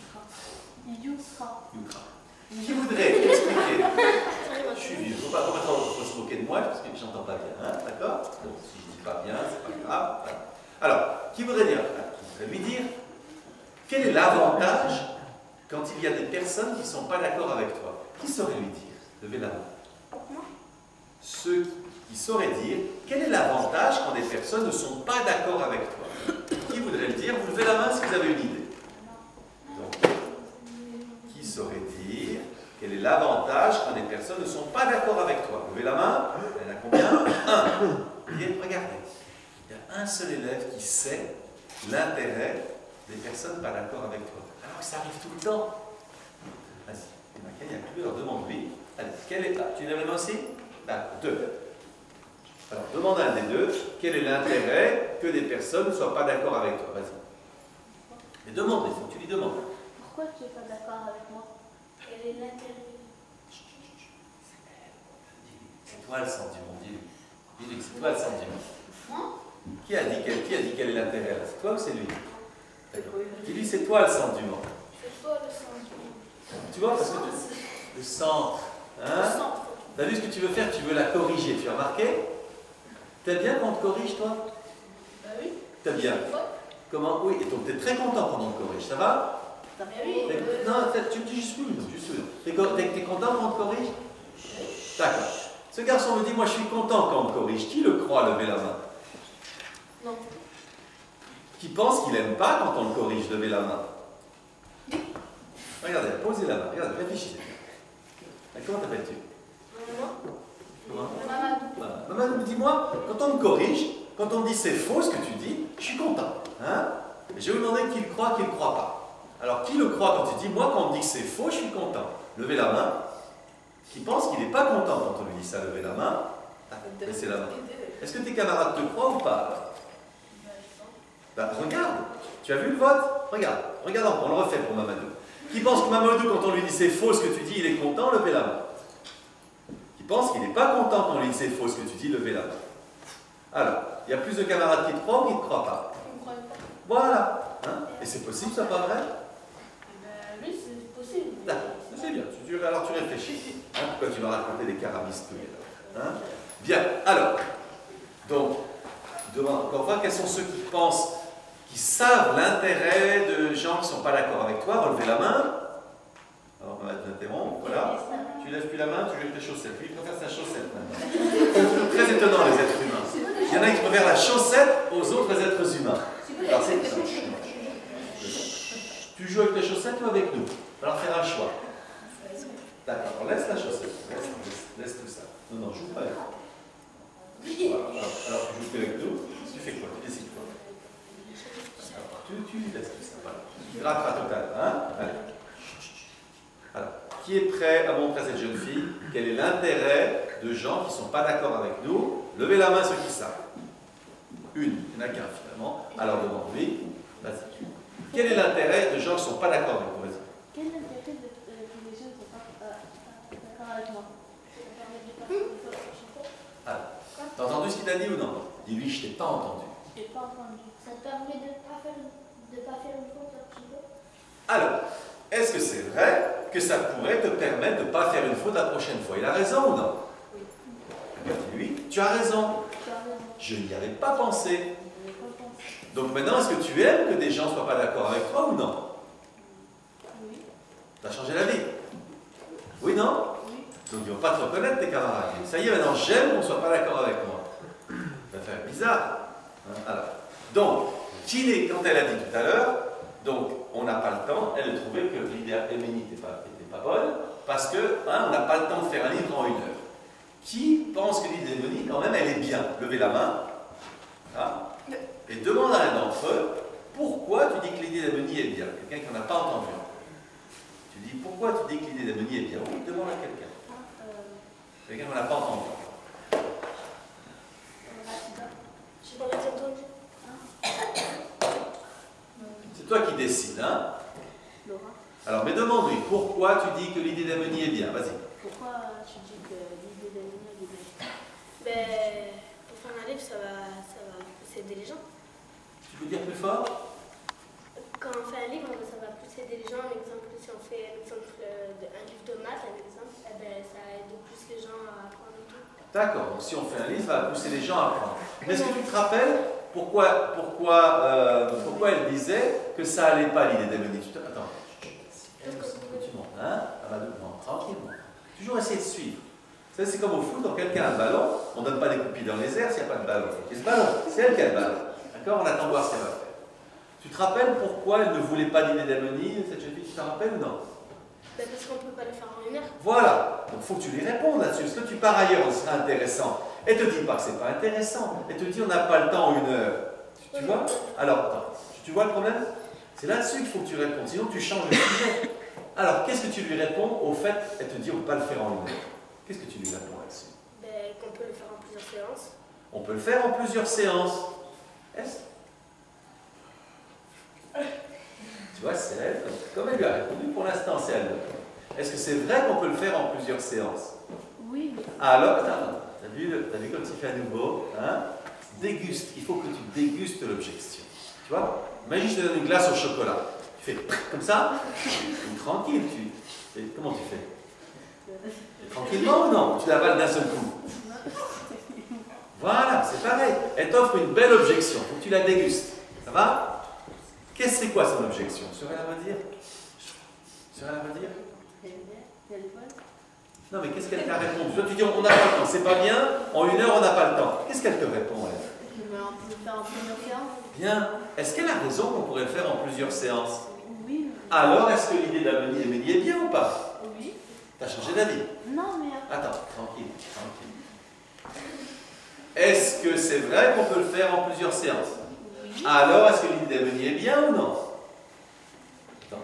Yukra. Yukra. Qui voudrait expliquer? Je suis vieux, il ne faut pas faut se moquer de moi parce que j'entends pas bien, hein, d'accord? Donc si je ne dis pas bien, c'est pas grave. Alors, qui voudrait dire? Qui voudrait lui dire quel est l'avantage quand il y a des personnes qui ne sont pas d'accord avec toi? Qui saurait lui dire? Levez la main. Ceux qui sauraient dire quel est l'avantage quand des personnes ne sont pas d'accord avec toi? Qui voudrait le dire? Vous levez la main si vous avez une idée. Donc, qui saurait dire quel est l'avantage quand des personnes ne sont pas d'accord avec toi? Levez la main. Il y en a combien? Un. Bien, regardez. Il y a un seul élève qui sait l'intérêt des personnes pas d'accord avec toi. Alors que ça arrive tout le temps. Vas-y. Il y a plus, alors demande-lui. Allez, quel est... Ah, tu lèves la main aussi? Ah, deux. Alors, demande à un des deux, quel est l'intérêt que des personnes ne soient pas d'accord avec toi? Vas-y. Et demande, il faut que tu lui demandes. Pourquoi tu n'es pas d'accord avec moi? Quel est l'intérêt? C'est toi le sentiment, dis-lui. Dis-lui que c'est toi le sentiment. Qui a dit quel, qui a dit quel est l'intérêt là? C'est toi ou c'est lui? Dis-lui, c'est toi le sentiment. C'est toi le sentiment. Tu vois, parce que tu... le centre. Hein? Tu as vu ce que tu veux faire? Tu veux la corriger. Tu as remarqué? T'aimes bien quand on te corrige, toi? Bah oui. T'aimes bien? Comment? Oui, et donc tu es très content quand on te corrige, ça va? Bah oui. Non, tu me dis juste oui, non, juste oui. T'es es content quand on te corrige? D'accord. Ce garçon me dit, moi je suis content quand on me corrige. Qui le croit? Levez la main. Non. Qui pense qu'il n'aime pas quand on le corrige? Levez la main. Regardez, posez la main, regardez, réfléchissez. Comment t'appelles-tu? Comment? Mamadou. Mamadou, dis-moi, quand on me corrige, quand on me dit c'est faux ce que tu dis, je suis content. Hein? Et je vais vous demander qui le croit, qui ne le croit pas. Alors, qui le croit quand il dit, moi quand on me dit que c'est faux, je suis content? Levez la main. Qui pense qu'il n'est pas content quand on lui dit ça? Levez la main. Ah, laissez la main. Est-ce que tes camarades te croient ou pas? Ben, regarde, tu as vu le vote? Regarde, regarde, on le refait pour Mamadou. Qui pense que Mamadou, quand on lui dit c'est faux ce que tu dis, il est content? Levez la main. Qui pense qu'il n'est pas content quand on lui dit c'est faux ce que tu dis? Levez la main. Alors, il y a plus de camarades qui te croient ou qui ne te croient pas? Je ne crois pas. Voilà. Hein? Et c'est possible, ça, pas vrai? Ben oui, c'est possible. C'est bien. Tu, alors tu réfléchis. Hein? Pourquoi tu m'as raconté des carabistes tous les deux? Hein? Bien. Alors, donc, demande encore voir quels sont ceux qui pensent, qui savent l'intérêt de gens qui ne sont pas d'accord avec toi. Relevez la main. Alors, on va t'interrompre. Voilà. Tu lèves plus la main, tu lèves tes chaussettes. Lui, il préfère sa chaussette maintenant. C'est très étonnant, les êtres faut faire la chaussette aux autres êtres humains. Alors, c'est... Tu joues avec les chaussettes ou avec nous? Il va falloir faire un choix. D'accord, on laisse la chaussette. Laisse, laisse, laisse tout ça. Non, non, joue pas avec nous. Voilà. Alors, alors, tu joues avec nous. Tu fais quoi? Tu décides quoi? Alors, tu, tu laisses tout ça. Voilà. Tu rattrapes total. Hein? Allez. Alors, qui est prêt à montrer à cette jeune fille quel est l'intérêt de gens qui ne sont pas d'accord avec nous? Levez la main ceux qui savent. Une, il n'y en a qu'un finalement. Alors demande-lui. Vas-y. Quel est l'intérêt de gens qui ne sont pas d'accord avec vous? Vas-y. Quel est l'intérêt de, euh, que les gens ne sont pas euh, d'accord avec moi? Alors, t'as entendu ce qu'il t'a dit ou non? Dis-lui, je t'ai pas entendu. Je n'ai pas entendu. Ça te permet de ne pas faire, de pas faire une faute un petit peu. Alors, est-ce que c'est vrai que ça pourrait te permettre de ne pas faire une faute la prochaine fois? Il a raison ou non? Oui. Dis-lui, tu as raison. Tu as raison. Je n'y avais pas pensé. Je n'ai pas pensé. Donc maintenant, est-ce que tu aimes que des gens ne soient pas d'accord avec toi ou non? Oui. Tu as changé la vie? Oui, non? Oui. Donc ils ne vont pas te reconnaître, tes camarades. Ça y est, maintenant, j'aime qu'on ne soit pas d'accord avec moi. Ça va faire bizarre. Hein? Alors, donc, qu'il est, quand elle a dit tout à l'heure, donc on n'a pas le temps, elle trouvait que l'idée Émilie n'était pas, était pas bonne, parce que hein, on n'a pas le temps de faire un livre en une heure. Qui pense que l'idée d'Émilie, quand même, elle est bien? Levez la main. Hein? Et demande à un d'entre eux, pourquoi tu dis que l'idée d'Émilie est bien? Quelqu'un qui n'en a pas entendu. Tu dis, pourquoi tu dis que l'idée d'Émilie est bien? Oui, demande à quelqu'un. Quelqu'un qui n'en a pas entendu. Je sais pas si entendu. C'est toi qui décides, hein? Laura, Alors, mais demande-lui, pourquoi tu dis que l'idée d'Amélie est bien? Vas-y. pourquoi tu dis que l'idée d'Amélie est bien? Ben, pour faire un livre, ça va, ça va plus aider les gens. Tu peux dire plus fort? Quand on fait un livre, ça va plus aider les gens. Un exemple, si on fait un, exemple de, un livre de maths, un exemple, eh ben, ça aide plus les gens à apprendre et tout. D'accord, donc si on fait un livre, ça va pousser les gens à apprendre. Mais est-ce que tu te rappelles pourquoi, pourquoi, euh, pourquoi elle disait que ça allait pas l'idée d'Amélie? Tu te... Attends. Tu montes, hein? Ah bah, non, tranquillement. Toujours essayer de suivre. Ça, c'est comme au foot, quand quelqu'un a un ballon, on ne donne pas des coups de pied dans les airs s'il n'y a pas de ballon. Et ce ballon, c'est elle qui a le ballon. D'accord? On attend de voir ce qu'elle va faire. Tu te rappelles pourquoi elle ne voulait pas l'idée d'Amélie, cette jeune fille? Tu te rappelles ou non? Ben, parce qu'on ne peut pas le faire en une heure. Voilà. Donc il faut que tu lui répondes là-dessus. Parce que tu pars ailleurs, ce sera intéressant. Elle ne te dit pas que ce n'est pas intéressant. Elle te dit on n'a pas le temps en une heure. Tu, tu vois? Alors, attends. Tu vois le problème? C'est là-dessus qu'il faut que tu répondes. Sinon, tu changes le sujet. Alors, qu'est-ce que tu lui réponds au fait elle te dit on ne peut pas le faire en une heure? Qu'est-ce que tu lui réponds là-dessus? Ben, qu'on peut le faire en plusieurs séances. On peut le faire en plusieurs séances. Est-ce... Tu vois, c'est elle. Comme elle lui a répondu, pour l'instant, c'est elle. Est-ce que c'est vrai qu'on peut le faire en plusieurs séances? Oui. Alors, attends, t'as vu, t'as vu comme tu fais à nouveau, hein? Déguste, il faut que tu dégustes l'objection. Tu vois? Imagine, je te donne une glace au chocolat. Tu fais comme ça, tranquille, tu... Comment tu fais? Tranquillement ou non? Tu l'avales d'un seul coup. Voilà, c'est pareil. Elle t'offre une belle objection, il faut que tu la dégustes. Ça va? Qu'est-ce que c'est quoi son objection? Tu saurais la redire? Tu saurais la redire? Non, mais qu'est-ce qu'elle t'a répondu? Toi, tu dis on n'a pas le temps, c'est pas bien, en une heure on n'a pas le temps. Qu'est-ce qu'elle te répond, elle? Mais on peut le faire en plusieurs séances. Bien. Est-ce qu'elle a raison qu'on pourrait le faire en plusieurs séances? Oui. Alors, est-ce que l'idée d'Amélie Émilie est bien ou pas? Oui. T'as changé d'avis? Non, mais... Attends, tranquille, tranquille. Est-ce que c'est vrai qu'on peut le faire en plusieurs séances? Oui. Alors, est-ce que l'idée d'Amélie est bien ou non? Attends.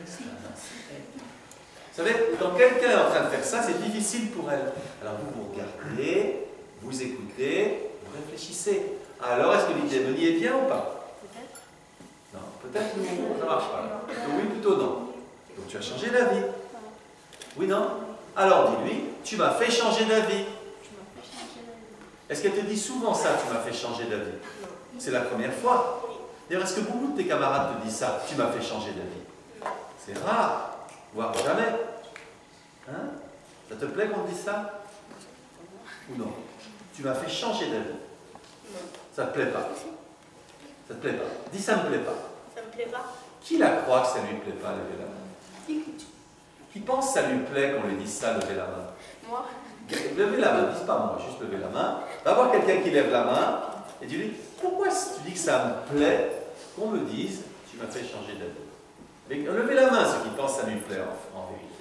Vous savez, quand quelqu'un est en train de faire ça, c'est difficile pour elle. Alors vous, vous regardez, vous écoutez, vous réfléchissez. Alors, est-ce que l'idée d'Amélie est bien ou pas? Peut-être. Non, peut-être non, ça ne marche pas. Donc, oui, plutôt non. Donc tu as changé d'avis. Oui, non? Alors dis-lui, tu m'as fait changer d'avis. Tu m'as fait changer d'avis. Est-ce qu'elle te dit souvent ça, tu m'as fait changer d'avis? C'est la première fois. D'ailleurs, est-ce que beaucoup de tes camarades te disent ça, tu m'as fait changer d'avis? C'est rare, voire jamais. Hein? Ça te plaît qu'on te dise ça? Ou non? Tu m'as fait changer d'avis. Ça te plaît pas? Ça te plaît pas? Dis ça me plaît pas. Ça me plaît pas. Qui la croit que ça lui plaît pas, levez la main? Qui pense que ça lui plaît qu'on lui dise ça, levez la main? Moi. Levez la main, dis pas moi, juste levez la main. Va voir quelqu'un qui lève la main. Et tu dis, pourquoi tu dis que ça me plaît qu'on me dise, tu m'as fait changer d'avis? Mais levez la main ceux qui pensent que ça lui plaît en, en vérité.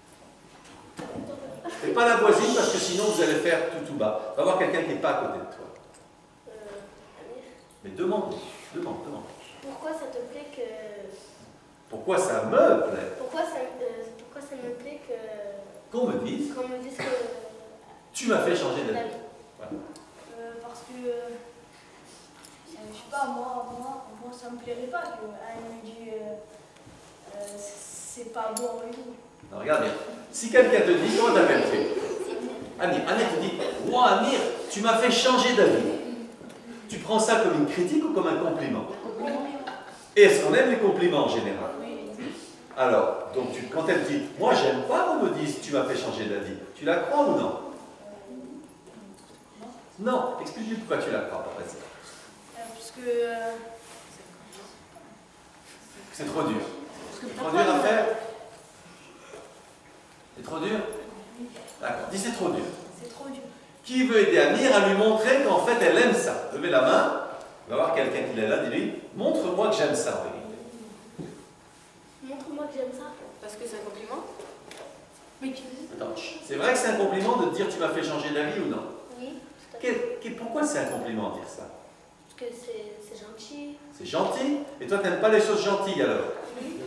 Et pas la voisine parce que sinon vous allez faire tout tout bas. Va voir quelqu'un qui n'est pas à côté de toi. Euh, Amir, Mais demande, demande, demande. pourquoi ça te plaît que. Pourquoi ça me plaît Pourquoi ça, euh, pourquoi ça me plaît que. qu'on me dise, Qu'on me dise que. tu m'as fait changer d'avis. Voilà. Euh, parce que, euh, je sais pas, moi, moi, moi ça me plairait pas qu'un me dit euh, euh, c'est pas bon et tout. Alors, regarde bien. Si quelqu'un te dit, comment t'appelles-tu? Amir. Amir te dit, moi Amir, tu m'as fait changer d'avis. Tu prends ça comme une critique ou comme un compliment? Et est-ce qu'on aime les compliments en général? Alors, donc tu, quand elle dit, moi j'aime pas qu'on me dise, tu m'as fait changer d'avis, tu la crois ou non? Non, explique-lui pourquoi tu la crois, pas ça. Euh, parce que. Euh, C'est trop dur. Parce que C'est trop parfois, dur à il- faire? C'est trop dur? D'accord, dis c'est trop dur. c'est trop dur. Qui veut aider Amir à lui montrer qu'en fait elle aime ça? Levez la main, il va voir quelqu'un qui est là, dis-lui, montre-moi que j'aime ça en vérité. Montre-moi que j'aime ça. Parce que c'est un compliment. Mais tu Attends, c'est vrai que c'est un compliment de te dire tu m'as fait changer d'avis ou non? Oui, tout à fait. Quel- quel- pourquoi c'est un compliment de dire ça? Parce que c'est c'est gentil. C'est gentil? Et toi t'aimes pas les choses gentilles alors? Oui.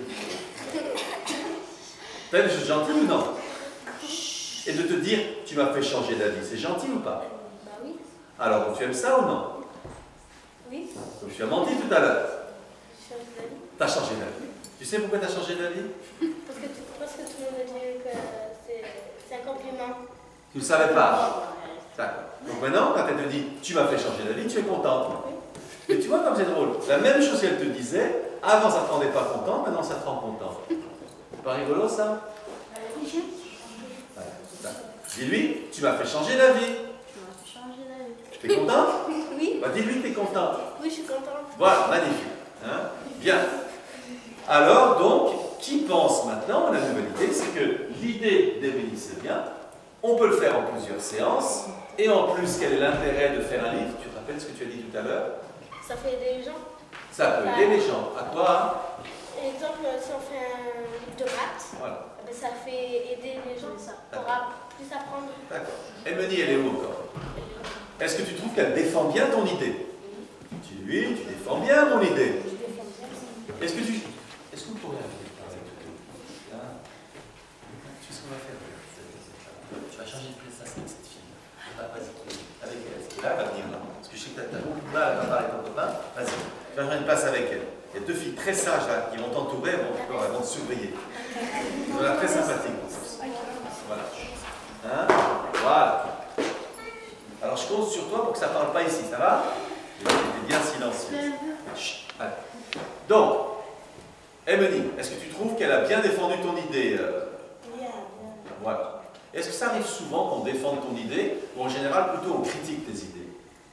T'aimes les choses gentilles ou non? Et de te dire tu m'as fait changer d'avis, c'est gentil ou pas? Euh, bah oui. Alors donc, tu aimes ça ou non? Oui. Donc tu as menti tout à l'heure. Je change d'avis. T'as changé d'avis. Tu sais pourquoi t'as changé d'avis? Parce que, tu- parce que tout le monde a dit que c'est c'est un compliment. Tu ne savais pas. D'accord. Donc maintenant, quand elle te dit tu m'as fait changer d'avis, tu es contente. Mais tu vois comme c'est drôle. La même chose qu'elle te disait, avant ça ne te rendait pas content, maintenant ça te rend content. C'est pas rigolo ça? Voilà. D'accord. Dis-lui, tu m'as fait changer d'avis. Tu m'as fait changer d'avis. Tu es contente? Oui. Bah, dis-lui que tu es contente. Oui, je suis contente. Voilà, magnifique. Hein? Bien. Alors, donc, qui pense maintenant, la nouvelle idée, c'est que l'idée d'Émilie, c'est bien, on peut le faire en plusieurs séances, et en plus, quel est l'intérêt de faire un livre? Tu te rappelles ce que tu as dit tout à l'heure? Ça fait aider les gens. Ça peut aider les gens. À quoi? Exemple, si on fait un livre de maths, Voilà. eh ben, ça fait aider les gens. C'est ça. On pourra plus apprendre. D'accord. Émilie, elle est où encore? Est-ce que tu trouves qu'elle défend bien ton idée? Tu dis oui, tu défends bien mon idée. Est-ce que tu... Est-ce que vous pourriez arrêter de parler de tout? Hein? Tu sais ce qu'on va faire? Tu vas changer de place avec cette fille. Ah, vas-y, avec elle. Parce que là, elle va venir là. Parce que je sais que tu as beaucoup de mal à parler à ton copain. Vas-y, tu vas changer de place avec elle. Il y a deux filles très sages là, qui vont t'entourer, elles vont, elles vont te surveiller. Elles ont l'air très sympathiques. Voilà. Hein? Voilà. Alors je compte sur toi pour que ça ne parle pas ici, ça va? J'étais bien silencieux. Chut, allez. Donc, Émilie, est-ce que tu trouves qu'elle a bien défendu ton idée? euh, Bien, bien. Voilà. Est-ce que ça arrive souvent qu'on défende ton idée, ou en général plutôt on critique tes idées?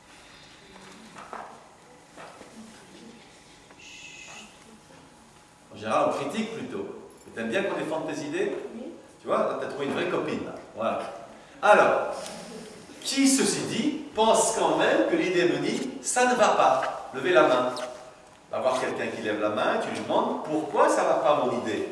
En général, on critique plutôt. Tu aimes bien qu'on défende tes idées? Oui. Tu vois, tu as trouvé une vraie copine là. Voilà. Alors, qui, ceci dit, pense quand même que l'idée me dit ça ne va pas? Levez la main. Va voir quelqu'un qui lève la main et tu lui demandes pourquoi ça ne va pas mon idée?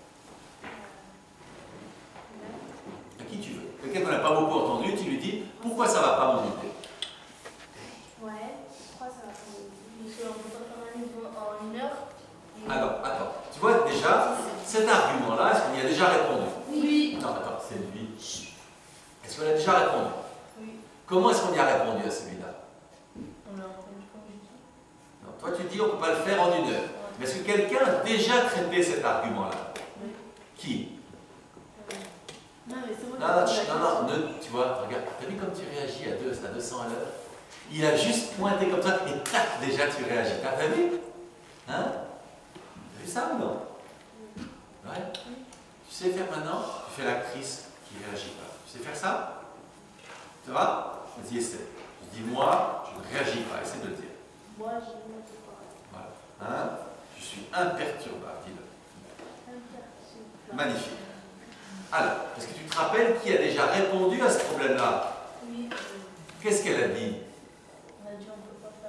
À qui tu veux? Quelqu'un qu'on n'a pas beaucoup entendu, tu lui dis pourquoi ça ne va pas mon idée? Ouais, je crois que ça va faire. Parce qu'on peut pas faire un livre en une heure. Et- Alors, attends. Tu vois déjà, cet argument-là, est-ce qu'on y a déjà répondu? Oui. Non, attends, c'est lui. Est-ce qu'on a déjà répondu? Oui. Comment est-ce qu'on y a répondu à celui-là? On a entendu comme je dis. Non, toi, tu dis on ne peut pas le faire en une heure. Mais est-ce que quelqu'un a déjà traité cet argument-là? Oui. Qui? Non, mais c'est moi Non, non, qui chut, non, non, ne- tu vois, regarde, t'as vu comme tu réagis à, deux, à deux cents à l'heure? Il a juste pointé comme ça et tac, déjà tu réagis. T'as t'as vu? Hein? T'as vu ça ou non? Ouais? Tu sais faire maintenant? Tu fais l'actrice qui ne réagit pas. Tu sais faire ça? Ça va? Vas-y, essaie. Je dis moi, je ne réagis pas. Essaie de le dire. Moi, je ne sais pas. Voilà. Hein? Je suis imperturbable, dis-le. Magnifique. Alors, est-ce que tu te rappelles qui a déjà répondu à ce problème-là? Oui. Qu'est-ce qu'elle a dit? On a dit on peut pas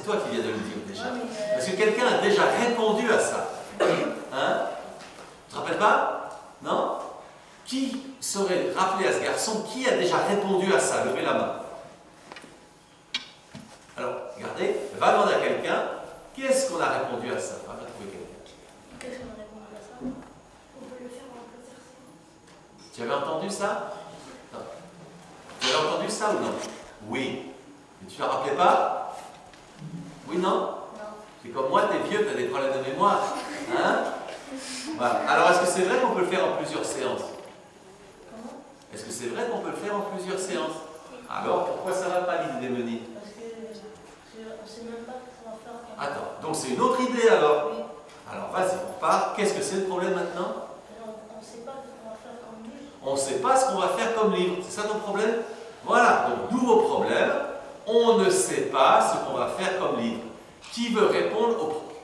c'est toi qui viens de le dire déjà. Ouais, mais, euh, Parce que quelqu'un a déjà répondu à ça. Hein? Tu te rappelles pas? Non? Qui saurait rappeler à ce garçon qui a déjà répondu à ça? Levez la main. Alors, regardez, va demander à quelqu'un, qu'est-ce qu'on a répondu à ça? Va trouver quelqu'un. Qu'est-ce qu'on a répondu à ça? On peut le faire en plusieurs séances. Tu avais entendu ça? Non. Tu avais entendu ça ou non? Oui. Mais tu ne te rappelais pas? Oui, non? Non. C'est comme moi, t'es vieux, tu as des problèmes de mémoire. Hein? Voilà. Alors, est-ce que c'est vrai qu'on peut le faire en plusieurs séances? Comment? Est-ce que c'est vrai qu'on peut le faire en plusieurs séances? Alors, pourquoi ça ne va pas l'idée des menus? Parce que je ne sais même pas ce que ça va faire. Quand Attends, donc c'est une autre idée alors? Oui. Alors, vas-y, on part. Qu'est-ce que c'est le problème maintenant? On ne sait pas ce qu'on va faire comme livre. On ne sait pas ce qu'on va faire comme livre. C'est ça ton problème? Voilà, donc nouveau problème. On ne sait pas ce qu'on va faire comme livre. Qui veut répondre au problème?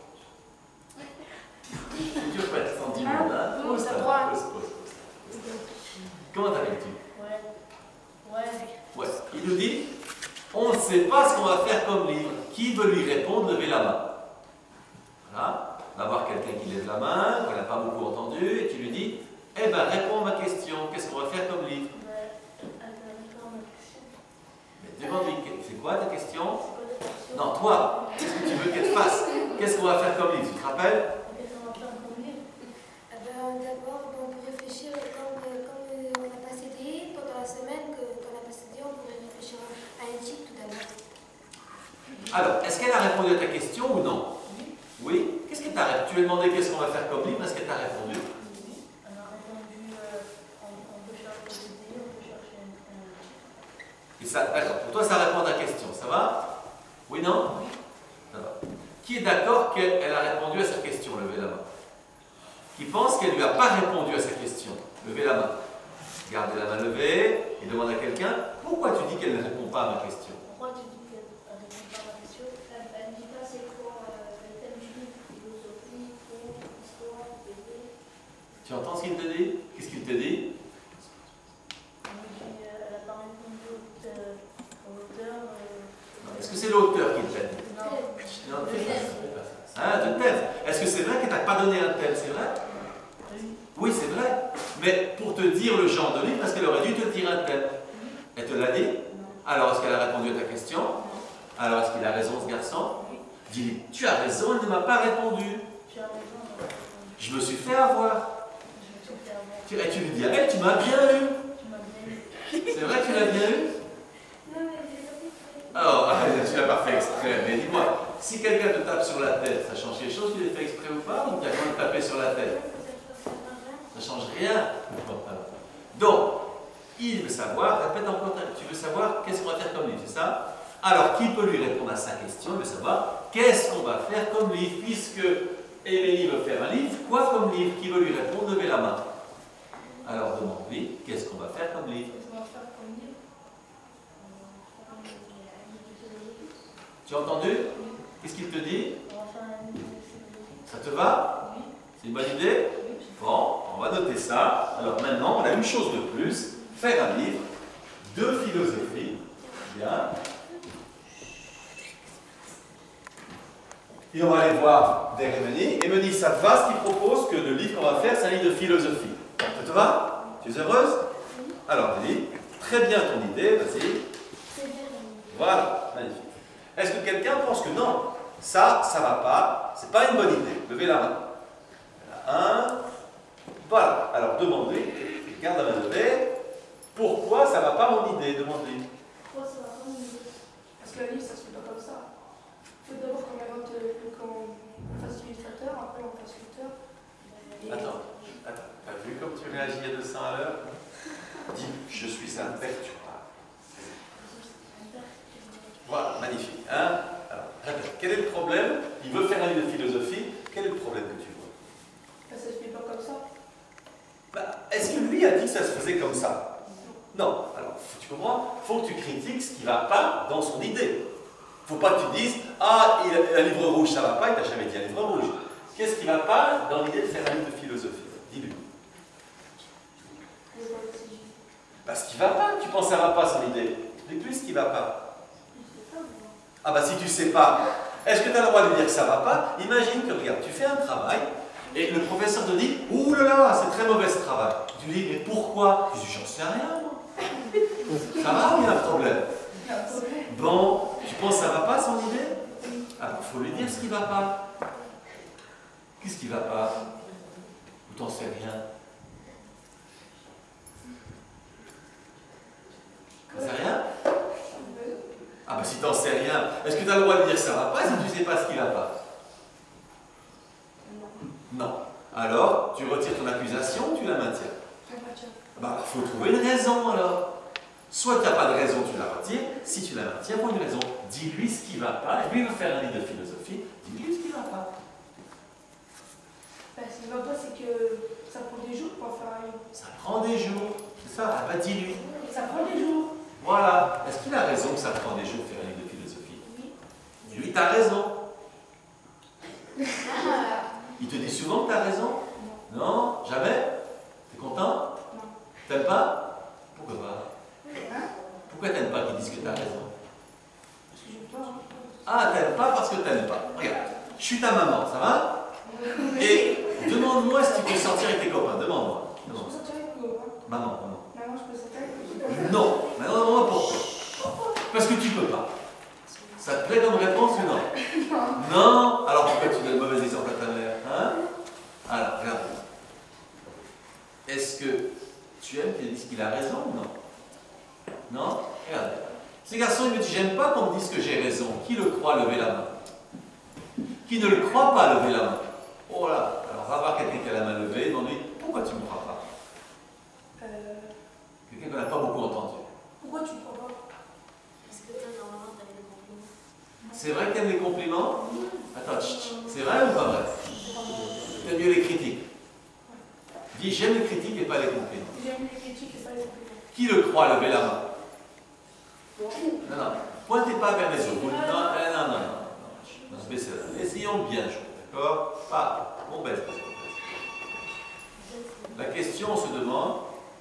Tu veux pas être sans dix minutes, hein? Pose ta main, pose, pose, pose. Comment t'appelles-tu? Ouais. Ouais. Ouais. Il nous dit, on ne sait pas ce qu'on va faire comme livre. Qui veut lui répondre? Levez la main. Voilà. On va voir quelqu'un qui lève la main, qu'on n'a pas beaucoup entendu, et tu lui dis, eh bien, réponds à ma question. Qu'est-ce qu'on va faire comme livre? Ouais. Attends, ma question. Mais demande-lui, c'est quoi ta question? C'est quoi ta question? Non, toi, qu'est-ce que tu veux qu'elle fasse? Qu'est-ce qu'on va faire comme livre? Tu te rappelles? Qu'est-ce qu'on va faire comme livre? Eh ben, d'abord, on peut réfléchir, comme, euh, comme euh, on n'a pas cédé pendant la semaine, que, qu'on n'a pas cédé, on pourrait réfléchir à un titre tout d'abord. Alors, est-ce qu'elle a répondu à ta question ou non? Oui. Oui? Qu'est-ce que tu as Tu lui as demandé qu'est-ce qu'on va faire comme livre? Est-ce qu'elle t'a répondu? Oui. On a répondu, euh, on, on peut chercher des idées, on peut chercher un, un Et ça, d'accord. Pour toi, ça répond à ta question. Ça va? Oui, non? Oui. Ça va. Qui est d'accord qu'elle elle a répondu à sa question? Levez la main. Qui pense qu'elle ne lui a pas répondu à sa question? Levez la main. Gardez la main levée et demande à quelqu'un, pourquoi tu dis qu'elle ne répond pas à ma question? Pourquoi tu dis qu'elle ne répond pas à ma question? Elle ne dit pas c'est quoi euh, le thème du livre, philosophie, conte, histoire, B D. Tu entends ce qu'il te dit? Qu'est-ce qu'il te dit? On me dit, euh, elle n'a pas répondu au euh, au l'auteur. Euh, Est-ce que c'est l'auteur qui t'a dit? non. Non, fais pas ça, fais pas ça. Ah, de thème. Est-ce que c'est vrai qu'elle t'a pas donné un thème? C'est vrai? Oui. Oui, c'est vrai. Mais pour te dire le genre de livre, parce qu'elle aurait dû te dire un thème. Elle te l'a dit? Non. Alors, est-ce qu'elle a répondu à ta question? Non. Alors, est-ce qu'il a raison, ce garçon? Oui. Dis-lui, tu as raison, il ne m'a pas répondu. Tu as raison, on a répondu. Je me suis fait avoir. Je me suis fait avoir. Tu, et tu lui dis, ah, tu m'as bien eu. Tu m'as bien eu. C'est vrai que tu l'as bien eu? Non, mais j'ai pas fait. Oh, ah, tu l'as pas fait exprès. Mais dis-moi, si quelqu'un te tape sur la tête, ça change les choses, tu l'as fait exprès ou pas? Ou tu as quand même tapé sur la tête? Ça change rien. Donc, il veut savoir, répète encore, tu veux savoir qu'est-ce qu'on va faire comme livre, c'est ça? Alors, qui peut lui répondre à sa question? Il veut savoir qu'est-ce qu'on va faire comme livre, puisque Émilie veut faire un livre, quoi comme livre? Qui veut lui répondre? Levez la main. Alors, demande-lui, qu'est-ce qu'on va faire comme livre? Qu'est-ce qu'on va faire comme livre? Tu as entendu? Qu'est-ce qu'il te dit? On va faire un livre de philosophie. Ça te va? Oui. C'est une bonne idée? Oui. Bon, on va noter ça. Alors maintenant, on a une chose de plus, faire un livre de philosophie. Bien. Et on va aller voir vers Émilie. Émilie, ça te va ce qu'il propose que le livre qu'on va faire, c'est un livre de philosophie. Ça te va? Tu es heureuse? Alors, Émilie, très bien ton idée, vas-y. Voilà, magnifique. Est-ce que quelqu'un pense que non, ça, ça ne va pas, c'est pas une bonne idée? Levez la main. Un. Voilà. Alors demande-lui, garde la main levée. Pourquoi ça ne va pas mon idée? Demande-lui. Pourquoi ça va pas mon idée? Parce que la livre, ça se fait pas comme ça. Il faut d'abord qu'on invente le, qu'on fasse illustrateur, après on fasse l'auteur. Attends, attends. T'as vu comme tu réagis à deux cents à l'heure? Dis, je suis imperturbable. Voilà, magnifique. Hein? Alors, répète. Quel est le problème? Il veut faire un livre de philosophie. Quel est le problème que tu vois? Ça se fait pas comme ça. Bah, est-ce que lui a dit que ça se faisait comme ça? Non. Alors, tu comprends? Il faut que tu critiques ce qui ne va pas dans son idée. Il ne faut pas que tu dises, ah, il a un livre rouge, ça ne va pas, il t'a jamais dit un livre rouge. Qu'est-ce qui ne va pas dans l'idée de faire un livre de philosophie? Dis-lui. Parce qu'il ne va pas, tu penses que ça ne va pas son idée. Explique-lui ce qui ne va pas. Ah bah si tu ne sais pas, Est-ce que tu as le droit de lui dire que ça ne va pas? Imagine que, regarde, tu fais un travail et le professeur te dit « Ouh là là, c'est très mauvais ce travail ». Tu lui dis « Mais pourquoi ?» Je dis « J'en sais rien, moi. Ça va ou il y a un problème? Bon, tu penses que ça ne va pas son idée? Alors, il faut lui dire ce qui ne va pas. Qu'est-ce qui ne va pas? Ou t'en sais rien? T'en sais rien? Ah bah si t'en sais rien, est-ce que tu as le droit de dire que ça ne va pas si tu ne sais pas ce qui ne va pas? Non. Alors, tu retires ton accusation ou tu la maintiens? Bah, il faut trouver une raison alors. Soit tu n'as pas de raison, tu la retires. Si tu la maintiens, pour une raison, dis-lui ce qui ne va pas. Et lui, il veut faire un livre de philosophie, dis-lui ce qui ne va pas. Ben, ce qui ne va pas, c'est que ça prend des jours pour faire un livre. Ça prend des jours. C'est ça, ah bah dis-lui. Ça prend des jours. Voilà. Est-ce qu'il a raison que ça prend des jours de faire un livre de philosophie? Oui. Dis-lui, t'as raison. Il te dit souvent que t'as raison? Non. Non? Jamais? T'es content? Non. T'aimes pas? Pourquoi pas? Hein? Pourquoi t'aimes pas qu'ils disent que t'as raison? Parce que je veux pas. Ah, t'aimes pas parce que t'aimes pas. Regarde, je suis ta maman, ça va? Et demande-moi si tu peux sortir avec tes copains. Demande-moi. Je peux sortir avec mes copains. Maman, maman. Maman, je peux sortir avec mes copains. Non. Maintenant, demande-moi pourquoi. Parce que tu peux pas. Ça te plaît comme réponse ou non? Non. Non. Alors pourquoi tu donnes le mauvais exemple à ta mère? Hein? Alors, regarde. Est-ce que tu aimes qu'il dise qu'il a raison ou non? Non? Regarde. Ce garçon, il me dit, j'aime pas qu'on me dise que j'ai raison. Qui le croit, levez la main. Qui ne le croit pas, levez la main. Oh là. Alors, va voir quelqu'un qui a la main levée, demande-lui, pourquoi tu ne me crois pas? Euh... Quelqu'un qu'on n'a pas beaucoup entendu. Pourquoi tu ne crois pas? Parce que toi, normalement, t'avais des compliments. C'est vrai que t'aimes les compliments? Attends, c'est vrai ou pas vrai? T'aimes mieux les critiques? Dis, j'aime les critiques et pas les compliments. J'aime les critiques et pas les compliments. Qui le croit, levez la main. Non, non, pointez pas vers les autres. Non, non, non, non, non. non. Baissez là. Essayons de bien jouer, d'accord? Pas. On baisse. La question, on se demande.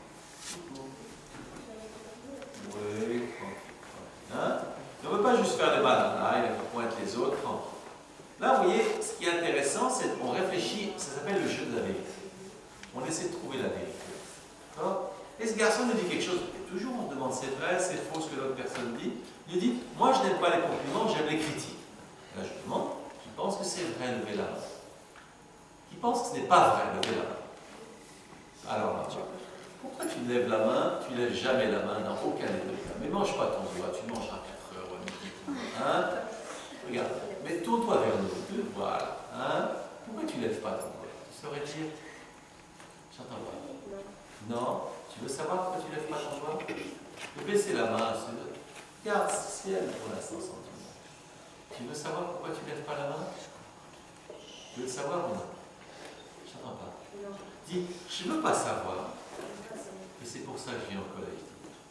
Oui. Hein? On ne veut pas juste faire des malins, là, il faut pointer les autres. Là, vous voyez, ce qui est intéressant, c'est qu'on réfléchit, ça s'appelle le jeu de la vérité. On essaie de trouver la vérité. D'accord? Et ce garçon nous dit quelque chose, et toujours on se demande c'est vrai, c'est faux ce que l'autre personne dit. Il nous dit, moi je n'aime pas les compliments, j'aime les critiques. Là je demande, qui pense que c'est vrai, levez la main. Qui pense que ce n'est pas vrai, levez la main. Alors là, pourquoi tu lèves la main, tu ne lèves jamais la main dans aucun des deux cas? Mais mange pas ton doigt, tu mangeras quatre heures au midi. Hein? Regarde, mets tourne-toi vers nous deux, voilà. Hein? Pourquoi tu ne lèves pas ton doigt? Tu saurais dire? J'entends pas. Non? Tu veux savoir pourquoi tu ne lèves pas ton doigt? Tu peux baisser la main. Regarde, c'est ciel pour l'instant sans ton doigt. Tu veux savoir pourquoi tu ne lèves pas la main? Tu veux le savoir ou non? J'entends pas. Dis, je ne veux pas savoir. Et c'est pour ça que je viens au collège.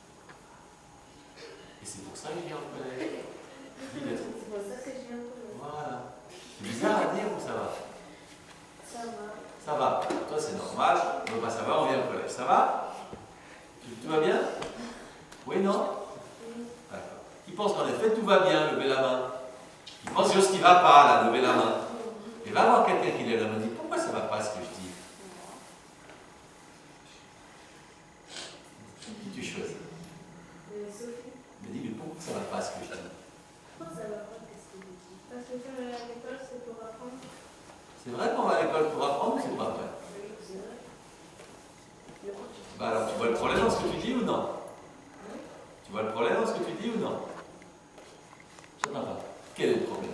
Et c'est pour ça que je viens au collège. Dis-le. C'est pour ça que je viens au collège. Voilà. C'est bizarre à dire ou ça va? Ça va. Ça va. Toi, c'est normal. On ne veut pas savoir, on vient au collège. Ça va? Tout va bien? Oui, non? D'accord. Qui pense qu'en effet tout va bien, levez la main. Qui pense que ce qui ne va pas, là, levez la main. Et va voir quelqu'un qui lève la main et dit, pourquoi ça ne va pas ce que je dis? Qui tu choisis? Sophie. Mais dis-lui, pourquoi ça ne va pas ce que je dis? Pourquoi ça va pas? Qu'est-ce que je dis? Parce que quand on est à l'école, c'est pour apprendre. C'est vrai qu'on va à l'école pour apprendre ou c'est pas vrai? C'est vrai. Bah alors, tu vois le problème dans ce que tu dis ou non? Tu vois le problème dans ce que tu dis ou non? Je n'entends pas. Quel est le problème?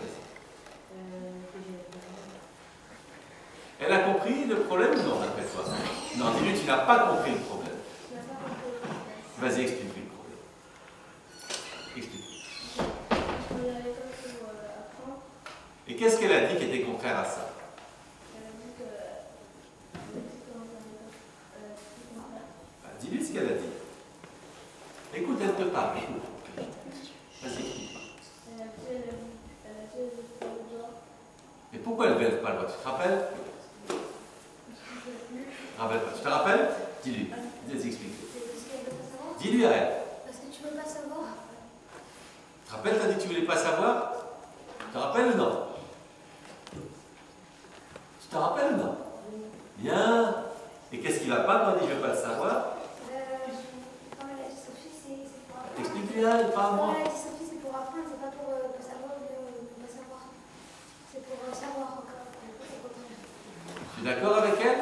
Elle a compris le problème ou non, d'après toi? Non, dis-lui, tu n'as pas compris le problème. Vas-y, explique-lui le problème. Explique. On est à l'école pour euh, apprendre. Et qu'est-ce qu'elle a dit qui était contraire à ça? Elle a dit que. Elle a dit qu'on est à l'école. Bah, dis-lui ce qu'elle a dit. Écoute, elle te parle. Écoute. Vas-y, explique. Elle a dit, elle a dit, elle a dit, elle lève pas le doigt. Mais pourquoi elle ne lève pas le doigt? Tu te rappelles? Rappelle pas. Tu te rappelles? Dis-lui. Dis-lui, explique. Dis-lui à elle. Parce que tu veux pas savoir. Tu te rappelles, tu as dit que tu voulais pas savoir? te rappelles ou non? Tu te rappelles ou non? Bien. Et qu'est-ce qui ne va pas quand on dit je ne veux pas le savoir? Comme elle a dit Sophie, c'est pour apprendre. Explique-lui, pas à moi. Comme elle a dit Sophie, c'est pour apprendre, c'est pas pour euh, pas savoir ou ne pas savoir. C'est pour euh, savoir encore. Tu es d'accord avec elle?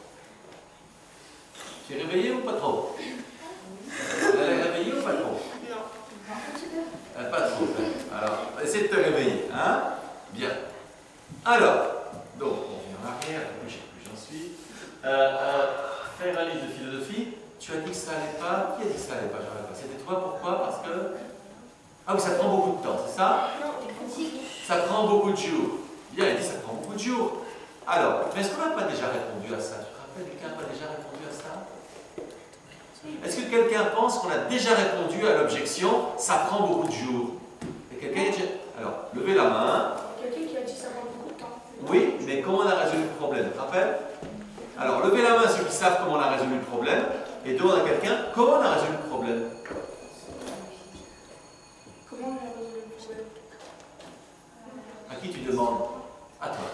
Tu es réveillé ou pas trop? Elle est réveillée ou pas trop? Non. Euh, pas trop. Alors, essaie de te réveiller. Hein? Bien. Alors, donc, on revient en arrière, je ne sais plus où j'en suis. Euh, euh, faire un livre de philosophie, tu as dit que ça n'allait pas. Qui a dit que ça n'allait pas? pas. C'était toi, pourquoi? Parce que. Ah oui, ça prend beaucoup de temps, c'est ça? Ça prend beaucoup de jours. Bien, il dit ça prend beaucoup de jours. Alors, mais est-ce qu'on n'a pas déjà répondu à ça? Tu te rappelles, quelqu'un n'a pas déjà répondu à ça? Est-ce que quelqu'un pense qu'on a déjà répondu à l'objection ça prend beaucoup de jours? Et quelqu'un déjà... Alors, levez la main. Quelqu'un qui a dit ça prend beaucoup de temps. Oui, mais comment on a résolu le problème? Tu te rappelles? Alors, levez la main ceux qui savent comment on a résolu le problème. Et demande à quelqu'un comment on a résolu le problème. Comment on a résolu le problème? À qui tu demandes? À toi.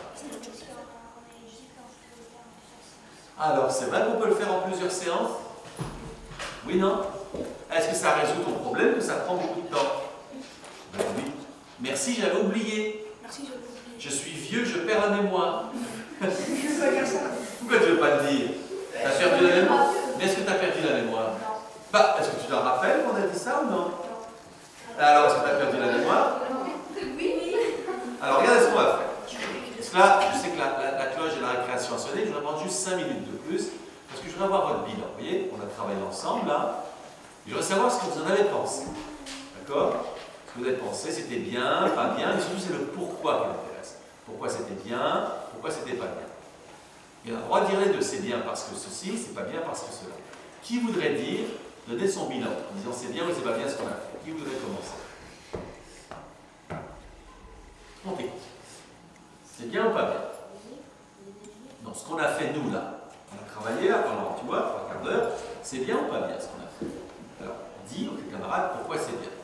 Alors, c'est vrai qu'on peut le faire en plusieurs séances? Oui, non? Est-ce que ça résout ton problème que ça prend beaucoup de temps? Ben oui. Merci, j'avais oublié. Merci, j'ai oublié. Je suis vieux, je perds la mémoire. Je veux pas dire ça. Pourquoi tu ne veux pas le dire? Tu as perdu la mémoire? Mais est-ce que tu as perdu la mémoire? Non. Bah, est-ce que tu te rappelles qu'on a dit ça ou non? Alors, est-ce que tu as perdu la mémoire? Oui. Alors, regardez ce qu'on va faire. Parce que là, je sais que la, la, la cloche de la récréation a sonné, je vais prendre juste cinq minutes de plus, parce que je voudrais avoir votre bilan. Vous voyez, on a travaillé ensemble là. Et je voudrais savoir ce que vous en avez pensé. D'accord? Ce que vous avez pensé, c'était bien, pas bien, mais surtout c'est le pourquoi qui m'intéresse. Pourquoi c'était bien, pourquoi c'était pas bien. Il y a un droit de dire les deux, c'est bien parce que ceci, c'est pas bien parce que cela. Qui voudrait dire, donner son bilan, en disant c'est bien ou c'est pas bien ce qu'on a fait? Qui voudrait commencer? On t'écoute. C'est bien ou pas bien? Non, ce qu'on a fait nous là, on a travaillé là pendant, tu vois, trois quarts d'heure, c'est bien ou pas bien ce qu'on a fait? Alors, dis aux camarades pourquoi c'est bien.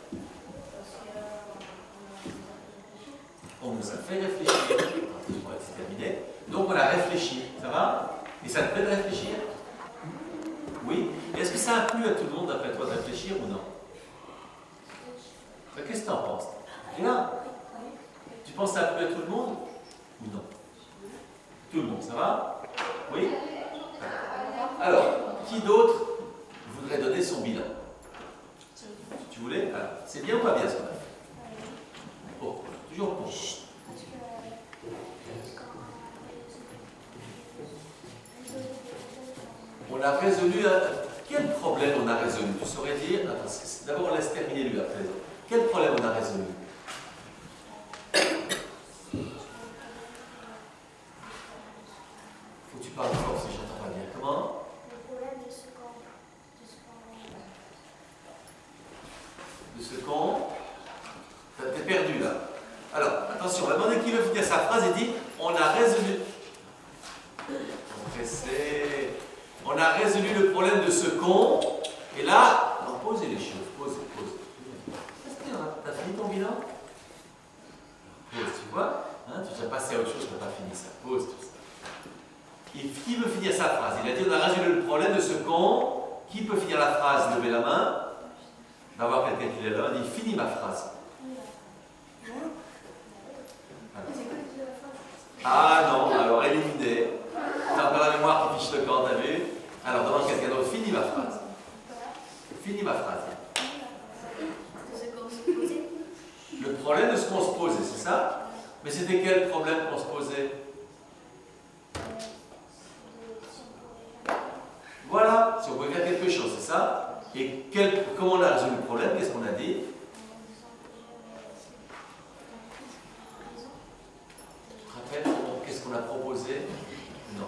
On nous a fait réfléchir. C'est terminé. Donc on a réfléchi, ça va? Et ça te fait de réfléchir? Oui. Et est-ce que ça a plu à tout le monde après toi de réfléchir ou non? Qu'est-ce que tu en penses? Tu es là? Tu penses que ça a plu à tout le monde? Ou non? Tout le monde, ça va? Oui? Alors, qui d'autre voudrait donner son bilan? Tu voulais? Alors, c'est bien ou pas bien ce qu'on a fait? Bon, toujours pour. On a résolu un... Quel problème on a résolu? Tu saurais dire? D'abord, on laisse terminer lui après. Quel problème on a résolu? Faut que tu parles fort si j'entends pas bien. Comment? Le problème de ce qu'on. De ce qu'on. T'es perdu là. Alors, attention, on va demander qui veut finir sa phrase et dit on a résolu. Pressé. On a résolu le problème de ce qu'on. Et là, on posez les choses. Pose, pose. T'as fini ton bilan? Pose, tu vois? Hein, tu as passé à autre chose, tu n'as pas fini ça. Pose tout ça. Et qui veut finir sa phrase? Il a dit on a résolu le problème de ce qu'on. Qui peut finir la phrase? Levez la main. D'avoir quelqu'un qui lève la main, il dit finis ma phrase. Ah non, alors éliminé. T'as encore la mémoire qui fiche le camp, t'as vu? Alors demande quelqu'un d'autre, finis ma phrase. Finis ma phrase. Le problème de ce qu'on se posait, c'est ça? Mais c'était quel problème qu'on se posait? Voilà, si on pouvait faire quelque chose, c'est ça? Et quel, comment on a résolu le problème? Qu'est-ce qu'on a dit? Tu te rappelles qu'est-ce qu'on a proposé? Non.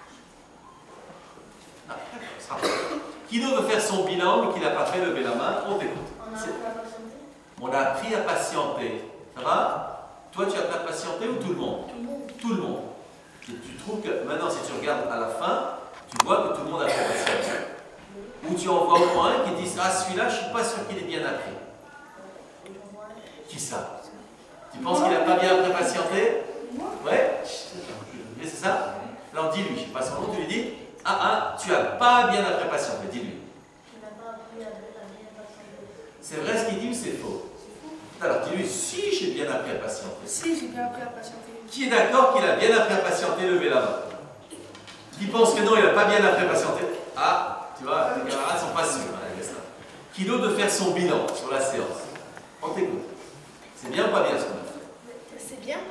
Ah, ça va. Qui d'autre veut faire son bilan mais qui n'a pas fait? Lever la main, on t'écoute. On a appris à patienter. On a appris à patienter. Ça va? Toi, tu as appris à patienter ou tout le monde? Tout le monde. Tout le monde. Et tu trouves que maintenant, si tu regardes à la fin, tu vois que tout le monde a appris à patienter. Ou tu en vois au moins qui disent ah, celui-là, je ne suis pas sûr qu'il est bien appris. Qui ça? Tu penses qu'il n'a pas bien appris à patienter? Moi? Ouais? C'est ça? Alors dis-lui, je ne sais pas son nom, tu lui dis ah ah, tu n'as pas bien appris à patienter, dis-lui. Tu n'as pas appris à bien patienter. C'est vrai ce qu'il dit ou c'est faux? Alors dis-lui, si j'ai bien appris à patienter. Si, j'ai bien appris à patienter. Qui est d'accord qu'il a bien appris à patienter, levez la main. Qui pense que non, il n'a pas bien appris à patienter? Ah, tu vois, tes camarades ne sont pas sûrs. Hein, ça. Qui d'autre de faire son bilan sur la séance? On t'écoute. C'est bien ou pas bien ce qu'on a fait? C'est bien.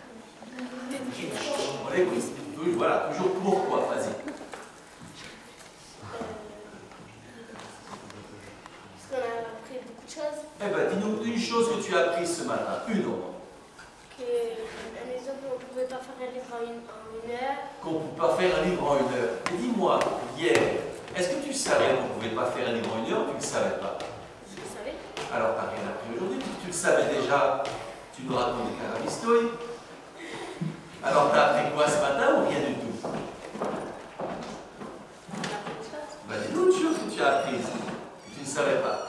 On l'écoute. Voilà, toujours pourquoi, vas-y. Parce qu'on a appris beaucoup de choses. Eh bien, dis-nous une chose que tu as apprise ce matin, une au moins. Que, un exemple, on ne pouvait pas faire un livre en une, en une heure. Qu'on ne peut pas faire un livre en une heure. Et dis-moi, hier, est-ce que tu savais qu'on ne pouvait pas faire un livre en une heure ou tu ne le savais pas? Je le savais. Alors, tu n'as rien appris aujourd'hui, tu le savais déjà, tu nous racontes des carabistouilles. Alors, tu as appris quoi ce matin ou rien du tout? On a appris des choses. Ben, dis-nous une chose que tu as apprises, que tu ne savais pas.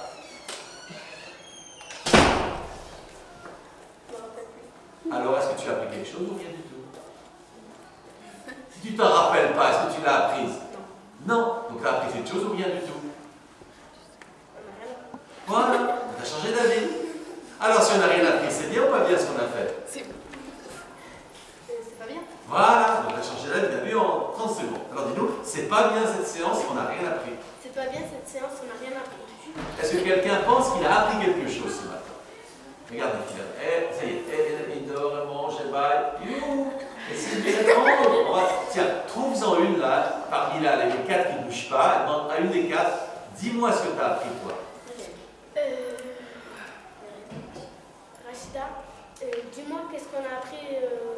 Je me rappelle plus. Alors, est-ce que tu as appris quelque chose ou rien du tout? Si tu ne t'en rappelles pas, est-ce que tu l'as apprise? Non. Donc, tu as appris quelque chose ou rien du tout? On n'a rien appris. Voilà, tu as changé d'avis. Alors, si on n'a rien appris, c'est bien ou pas bien ce qu'on a fait? C'est C'est pas bien. Voilà, donc tu as changé d'avis, tu as vu en trente secondes. Alors, dis-nous, c'est pas bien cette séance, on n'a rien appris. C'est pas bien cette séance, on n'a rien appris. Est-ce que quelqu'un pense qu'il a appris quelque chose ce matin? Regarde, eh, ça y est, eh, il dort, il mange, il baille. Youhou! Et c'est bien. On va, tiens, trouve-en une là, parmi là, les quatre qui ne bougent pas, demande à une des quatre, dis-moi ce que tu as appris toi. Euh, Rachida, euh, dis-moi qu'est-ce qu'on a appris. Euh...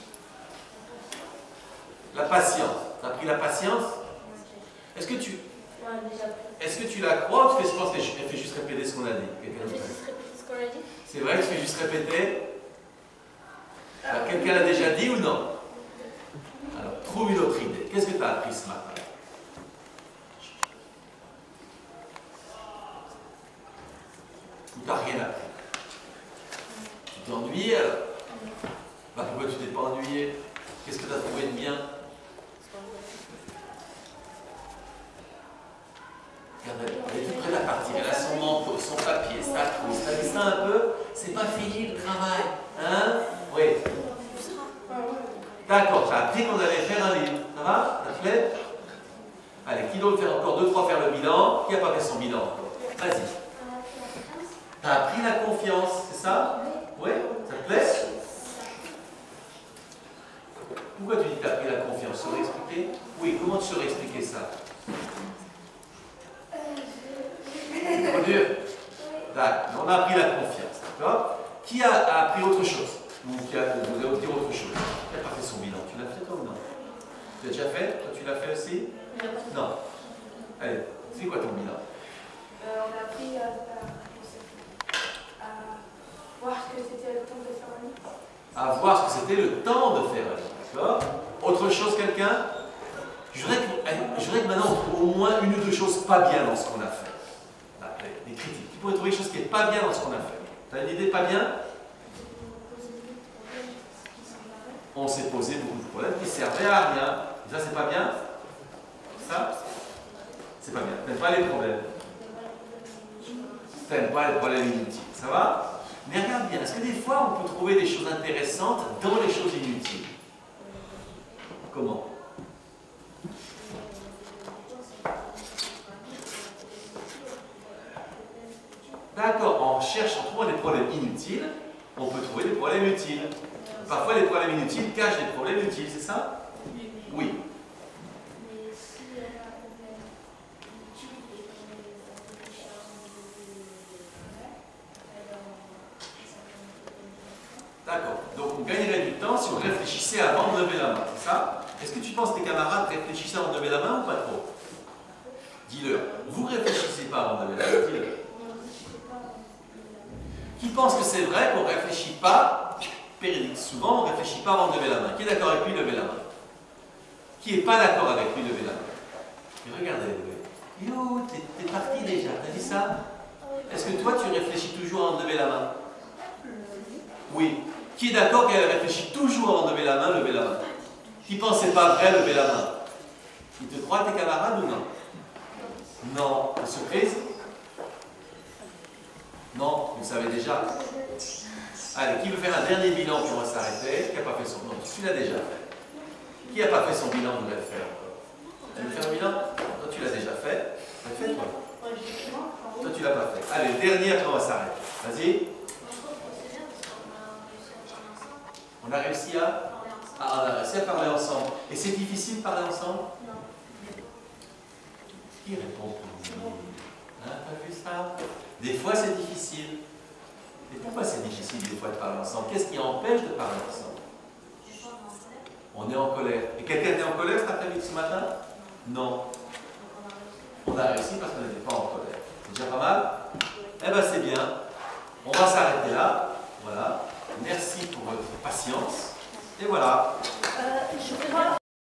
La patience. Tu as appris la patience? Est-ce que tu, Ouais, déjà pris. est-ce que tu la crois ou tu fais, je pense qu'elle fait juste répéter ce qu'on a dit? Quelqu'un Je vais d'autre? juste répéter ce qu'on a dit. C'est vrai que tu fais juste répéter? Alors, quelqu'un l'a déjà dit ou non? Alors, trouve une autre idée. Qu'est-ce que tu as appris ce matin? Ou tu n'as rien appris? Tu t'es ennuyé alors? Bah, pourquoi tu t'es pas ennuyé? Qu'est-ce que tu as trouvé de bien? Regarde, elle est toute prête à partir. Elle a son manteau, son papier, sa trousse. T'as vu ça un peu? C'est pas fini le travail. Hein? Oui. D'accord, tu as appris qu'on allait faire un livre. Ça va? Ça te plaît? Allez, qui d'autre fait encore deux, trois faire le bilan? Qui n'a pas fait son bilan encore? Vas-y. Tu as appris la confiance, c'est ça? Oui? Ça te plaît? Pourquoi tu dis que tu as appris la confiance? Tu saurais expliquer? Oui, comment tu saurais expliquer ça? Trop dur. D'accord, on a appris la confiance, d'accord? Qui a, a appris autre chose? Ou qui a, vous avez dire autre chose? Qui n'a pas fait son bilan? Tu l'as fait toi ou non? Tu l'as déjà fait? Toi tu l'as fait aussi? Non. Allez, c'est quoi ton bilan? Euh, on a appris à, à, à voir ce que c'était le temps de faire un livre. À voir ce que c'était le temps de faire un livre, d'accord? Autre chose, quelqu'un? Je voudrais que, allez, je voudrais que maintenant on trouve au moins une ou deux choses pas bien dans ce qu'on a fait. Là, les, les critiques. Tu pourrais trouver quelque chose qui n'est pas bien dans ce qu'on a fait. Tu as une idée pas bien? On s'est posé beaucoup de problèmes qui servaient à rien. Et ça, c'est pas bien? Ça? C'est pas bien. T'aimes pas les problèmes? T'aimes pas les problèmes inutiles. Ça va? Mais regarde bien, est-ce que des fois on peut trouver des choses intéressantes dans les choses inutiles? Comment? D'accord, en cherchant, en trouvant des problèmes inutiles, on peut trouver des problèmes utiles. Parfois, les problèmes inutiles cachent des problèmes utiles, c'est ça? Oui. D'accord. Donc, on gagnerait du temps si on réfléchissait avant de lever la main, c'est ça? Est-ce que tu penses que tes camarades réfléchissent avant de lever la main ou pas trop? Dis-leur. Vous réfléchissez pas avant de lever la main, dis-leur. Qui pense que c'est vrai qu'on ne réfléchit pas, périodique, souvent on ne réfléchit pas avant de lever la main? Qui est d'accord avec lui, lever la main? Qui n'est pas d'accord avec lui, lever la main? Et regardez, yo, t'es parti déjà, t'as dit ça? Est-ce que toi tu réfléchis toujours avant de lever la main? Oui. Qui est d'accord qu'elle réfléchit toujours avant de lever la main, levez la main. Qui pense que c'est pas vrai, levez la main. Ils te croient tes camarades ou non? Non. Une surprise? Non, vous le savez déjà. Allez, qui veut faire un dernier bilan puis on va s'arrêter? Qui n'a pas fait son bilan? Tu l'as déjà fait. Qui n'a pas fait son bilan, vous l'avez fait encore? Tu veux faire un bilan? Toi, tu l'as déjà fait. Tu l'as fait, toi? Toi, tu l'as pas fait. Allez, le dernier, après on va s'arrêter. Vas-y. On a réussi à... Ah, on a réussi à parler ensemble. Et c'est difficile de parler ensemble? Non. Qui répond pour vous? Hein, t'as vu ça? Des fois, c'est difficile. Et pourquoi c'est difficile des fois de parler ensemble? Qu'est-ce qui empêche de parler ensemble? On est en colère. Et quelqu'un était en colère cet après-midi, ce matin? Non. On a réussi parce qu'on n'était pas en colère. C'est déjà pas mal? Eh bien, c'est bien. On va s'arrêter là. Voilà. Merci pour votre patience. Et voilà. Euh, je voudrais